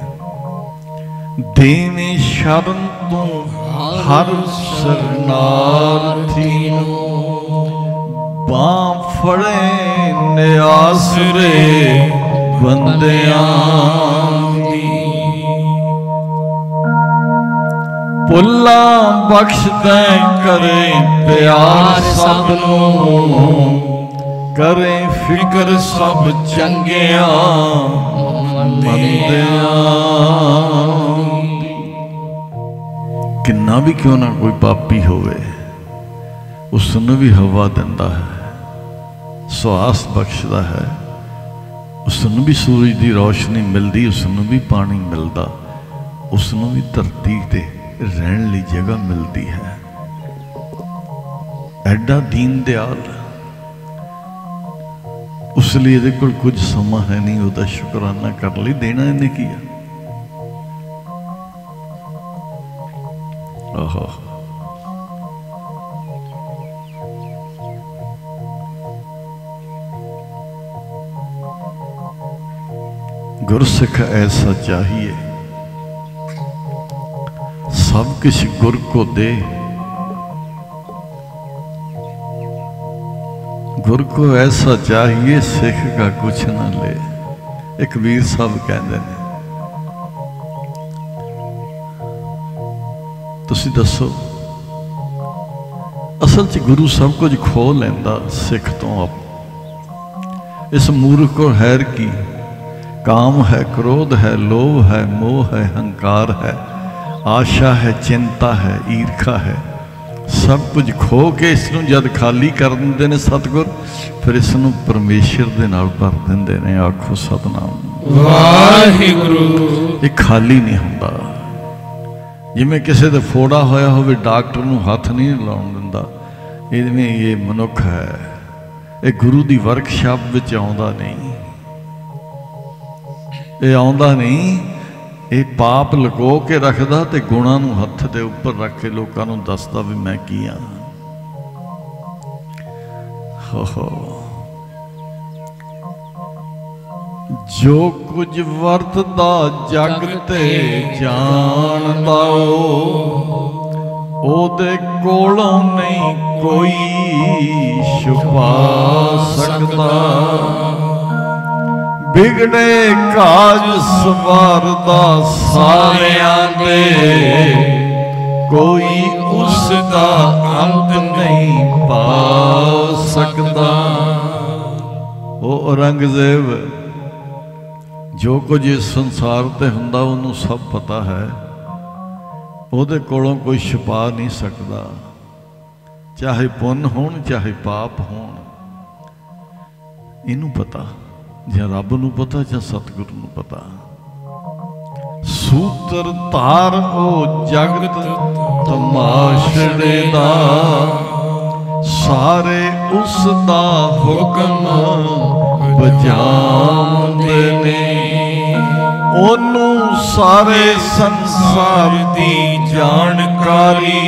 देवें शरण तू हर शरणार्थी नूं, बां फड़े निआसरे बंदियां दी। पुल्ला बख्श दे करे प्यार सब नूं, करे फिक्र सब चंगिया बंदियां। किन्ना भी क्यों ना कोई पापी होवे, उसनूं भी हवा दिंदा है, सुआस बख्शदा है, उसनूं भी सूरज की रोशनी मिलती, उसनूं भी पानी मिलता, उसनूं भी धरती ते रहने ली जगह मिलती है। एडा दीन दयाल, उस लिए इहदे कोल कुछ समा है नहीं उहदा शुकराना कर ली। देना इन्हें किया। आहा, गुरसिख ऐसा चाहिए, सब किछ गुर को दे, गुर को ऐसा चाहिए सिख का कुछ ना ले। एक कबीर साहब कहते हैं। तुसी दसो असल च गुरु सब कुछ खो लेंदा सिख तो आप। इस मूर्ख को हैर की काम है, क्रोध है, लोभ है, मोह है, हंकार है, आशा है, चिंता है, ईर्खा है, सब कुछ खो के इसनूं जद खाली कर दिंदे ने सतगुर, फिर इसनूं परमेश्वर दे नाल भर दिंदे ने। आखो सतनाम वाहिगुरू। ये खाली नहीं हुंदा। जिवें किसी दे फोड़ा होया होवे डॉक्टर नूं हथ नहीं लाउण दिंदा, इवें ये मनुख है, ये गुरु दी वर्कशाप विच आउंदा नहीं, ये आउंदा नहीं। ये पाप लुको के रखदा ते गुणां नूं हथ दे उपर रख के लोकां नूं दसदा भी मैं की हाँ। हो हो जो कुछ वरतदा जग ते जानदा ओदे कोलों नहीं कोई छुपा सकदा। बिगड़े काज सवारदा सारियां दे, कोई उसका अंत नहीं पा सकदा। ओ औरंगजेब जो कुछ इस संसार ते हुंदा उन्होंने सब पता है, ओदे कोलों कोई छुपा नहीं सकदा। चाहे पुण्य होण चाहे पाप होण, इनू पता, ਜਾਂ रब नूं पता ਜਾਂ सतगुरु नूं पता। सूत्र तार ओ जगत तमाशड़े दा, सारे उस दा हुक्म बजाउंदे ने। ओनू सारे संसार दी जानकारी,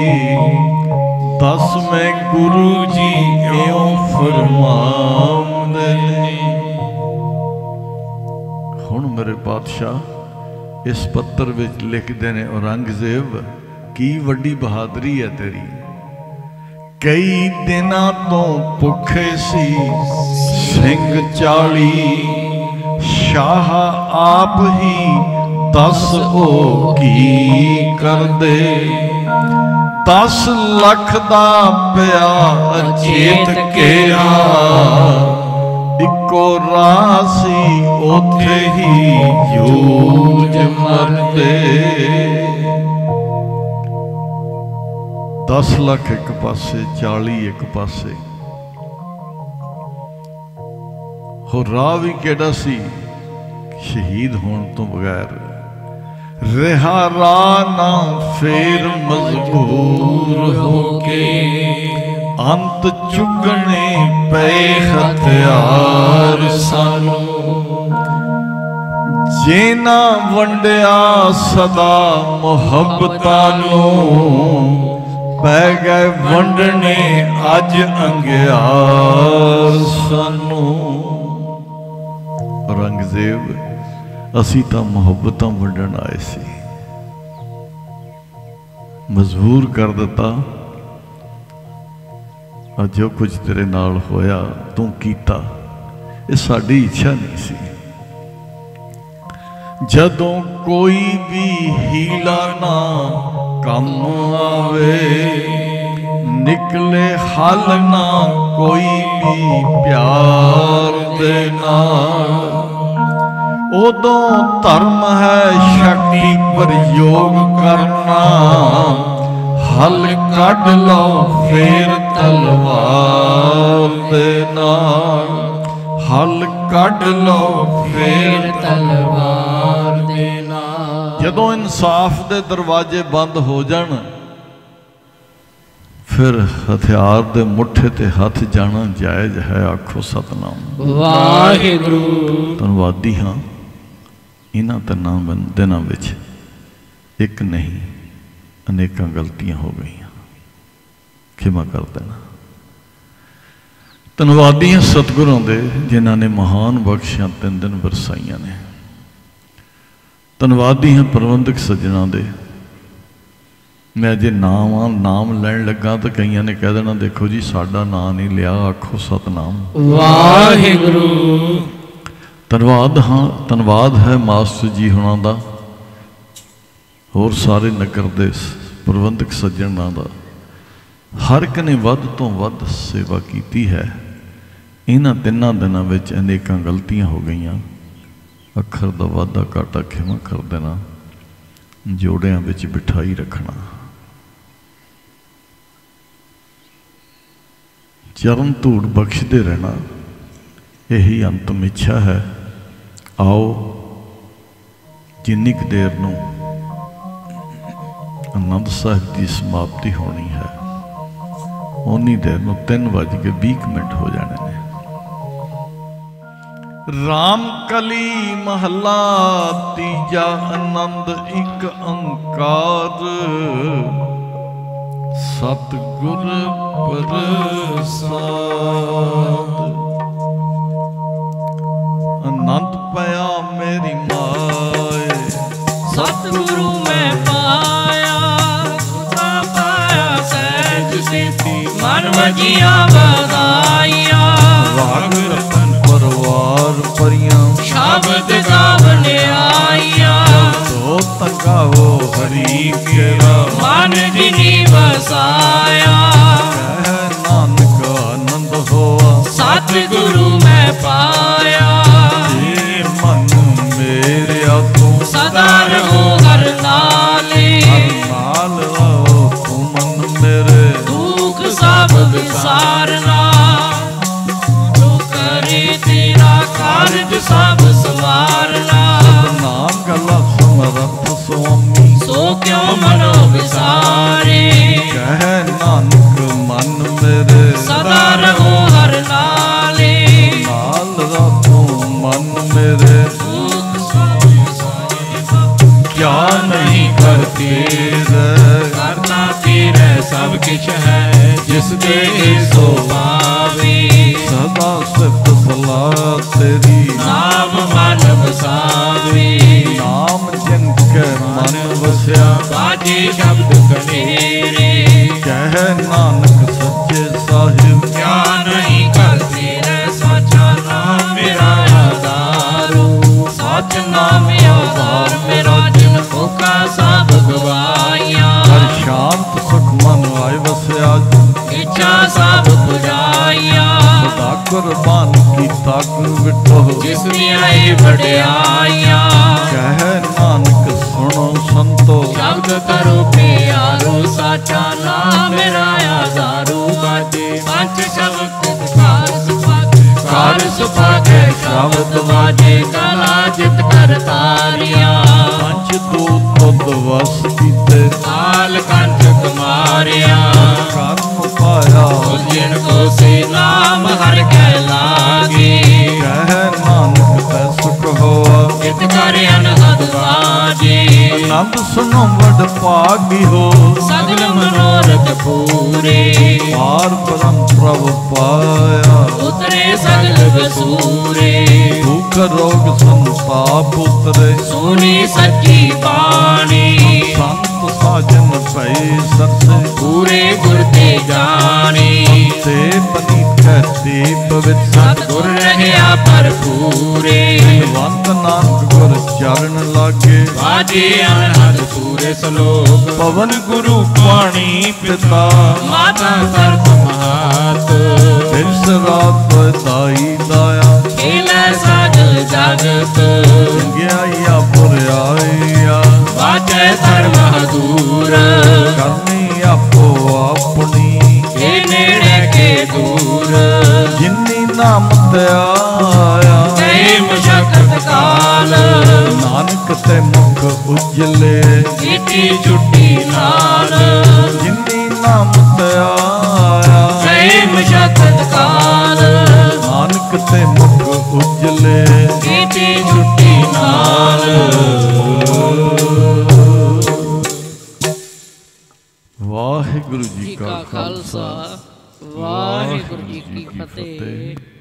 दस में गुरु जी इउं फरमाउंदे ने। हुण मेरे पातशाह इस पत्र विच लिखते ने, औरंगजेब की वड्डी बहादरी है तेरी। कई दिनां तो भुखे सी सिंह चाली, शाह आप ही दस ओ की कर दे। दस लख दा पिया अचेत केरा, इको रासी ओथे ही जूझ मरदे। दस लख एक पासे, चाली एक पासे, हो राह भी केड़ा सी शहीद होने तो बगैर। रहा राह ना फेर मजबूर होके, अंत चुगने पे हथियार सानू। जेना वंडिया सदा मुहब्बतां नूं, पै गए वंडने अज अंगियार सानू। औरंगजेब असी तां मुहब्बतां वंडण आए सी, मजबूर कर दिता। जो कुछ तेरे नाल होया तू कीता, ये साडी इच्छा नहीं सी। जदों कोई भी हीला ना कम आवे, निकले हल ना कोई भी प्यार दे नाल। उदों धर्म है शक्ति प्रयोग करना, हल कढ़ लो फिर तलवार दे नाल। हल कढ़ लो फिर तलवार दे नाल। जदों इंसाफ दे दरवाजे बंद हो जाण, फिर हथियार दे मुठे ते हथ जाना जायज है। आखो सतनाम वाहिगुरू। धन्नवादी हाँ, इन्हां तिन्नां दिनां विच एक नहीं अनेकां गलतियां हो गई, खिमा कर देना। धन्नवादी हैं सतगुरों दे जिन्हां ने महान बख्शियां तीन दिन बरसाइयां ने। धन्नवादी हैं प्रबंधक सज्जणों दे मैं जे नाम आ नाम लैन लगा तो कई ने कह देना देखो जी साडा नाम नहीं लिया, आखो सतनाम वाहिगुरु। धन्यवाद हाँ धन्यवाद है मास्टर जी हुणां दा, होर सारे नगर दे प्रबंधक सज्जणां दा। हर एक ने वध तो वध सेवा की है। इन्हां तिन्नां दिनां विच अनेकां गलतियां हो गईयां, अखर दा वाधा घाटा खिमा कर देना, जोड़ियां विच बिठाई रखना, चरण धूड़ बख्शते रहना, यही अंतिम इच्छा है। आओ जिन्नी क देर नूं आनंद साहिब की समाप्ति होनी है, उन्नी देर नूं तीन बज के बीस मिनट हो जाने ने। राम कली महला तीजा आनंद एक अंकार, सतगुर प्रसाद। आनंद पाया मेरी माए, सतगुरु मैं पाया, सुखा पाया सहज सेती, मन वजिया बधाइया। राग रतन परवार परियां, शब्द गावने आइया। तो तकाओ हरि केरा, मन जिनी बसाया। कह नानक आनंद होआ, सतगुरु मैं पाया। ये मन मेरे तू सदा रहो हर नाले, हर नाल रहो तू मन मेरे। दुख सब विसारना, जो करे तेरा कारज सब सवारना। नाम गला समरथ स्वामी, सो क्यों मनो विसारे। कह नानक मन मेरे, सदा रहो हर नाले, नाल रहो मन मेरे। दुख सब विसारे। क्या नहीं करते रे, करता तेरे सब किछ है, जिसके सो पावे। सदा सिफत सलाह तेरी, नाम मन बसावे। नाम जिनके मन वस्या, बाजे शब्द कनेरे। कह नानक सच्चे साहिब, क्या नहीं करते रे साचा नाम मेरा आधारो। सच नाम आधार मेरा, जिन भूखा सब गवाइया। हर शांत सुख मन आए वस्या, इच्छा सब पुजाइया। सदा कुर्बान की ताक विठो, जिसमें आई बढ़ाइया। कह नानक सुनो संतो, शब्द करो प्यारो, साचा नाम मेरा आधारो। बाजे पंच शब्द कार सुभागे, कार सुभागे शब्द बाजे। कला जित कर तारिया, पंच दूत तुद वस कीते, काल कंठ कुमारिया। कर्म पाया जिन को से नाम हर के लागे। कह नानक तै सुख होआ, जित कर अनहद बाजे। आनंद सुनो वड भागी हो, सगल मनोरथ पूरे। पार परम प्रभु पाया, उतरे सगल बसूरे। दुख रोग संताप उतरे, सुनी सच्ची बाणी। संत साजन पै सरसे, पूरे गुर ते जानी। ते बनी कहते पवित्र, सतगुर रहया भरपूरे। वंद नानक गुर चरण लागे, बाजे अनहद पूरे सलोक। पवन गुरु पाणी पिता, माता सर्व महात। दिस रात दाई दाया, खेलै सगल जगत। चंगियाइया बुराइया, बाजै धर्म दूर। करनी आपो अपनी, के नेड़े के दूर। जिन्नी नाम त्याया, कई मुशक्कत काल। नानक ते मुख उजले, कीती छुट्टी नाल। जिन्नी नाम त्याया, कई मुशक्कत काल। नानक ते मुख उजले, कीती छुट्टी नाल। वाहिगुरु जी जी का का खालसा, वाहिगुरु जी की फतेह।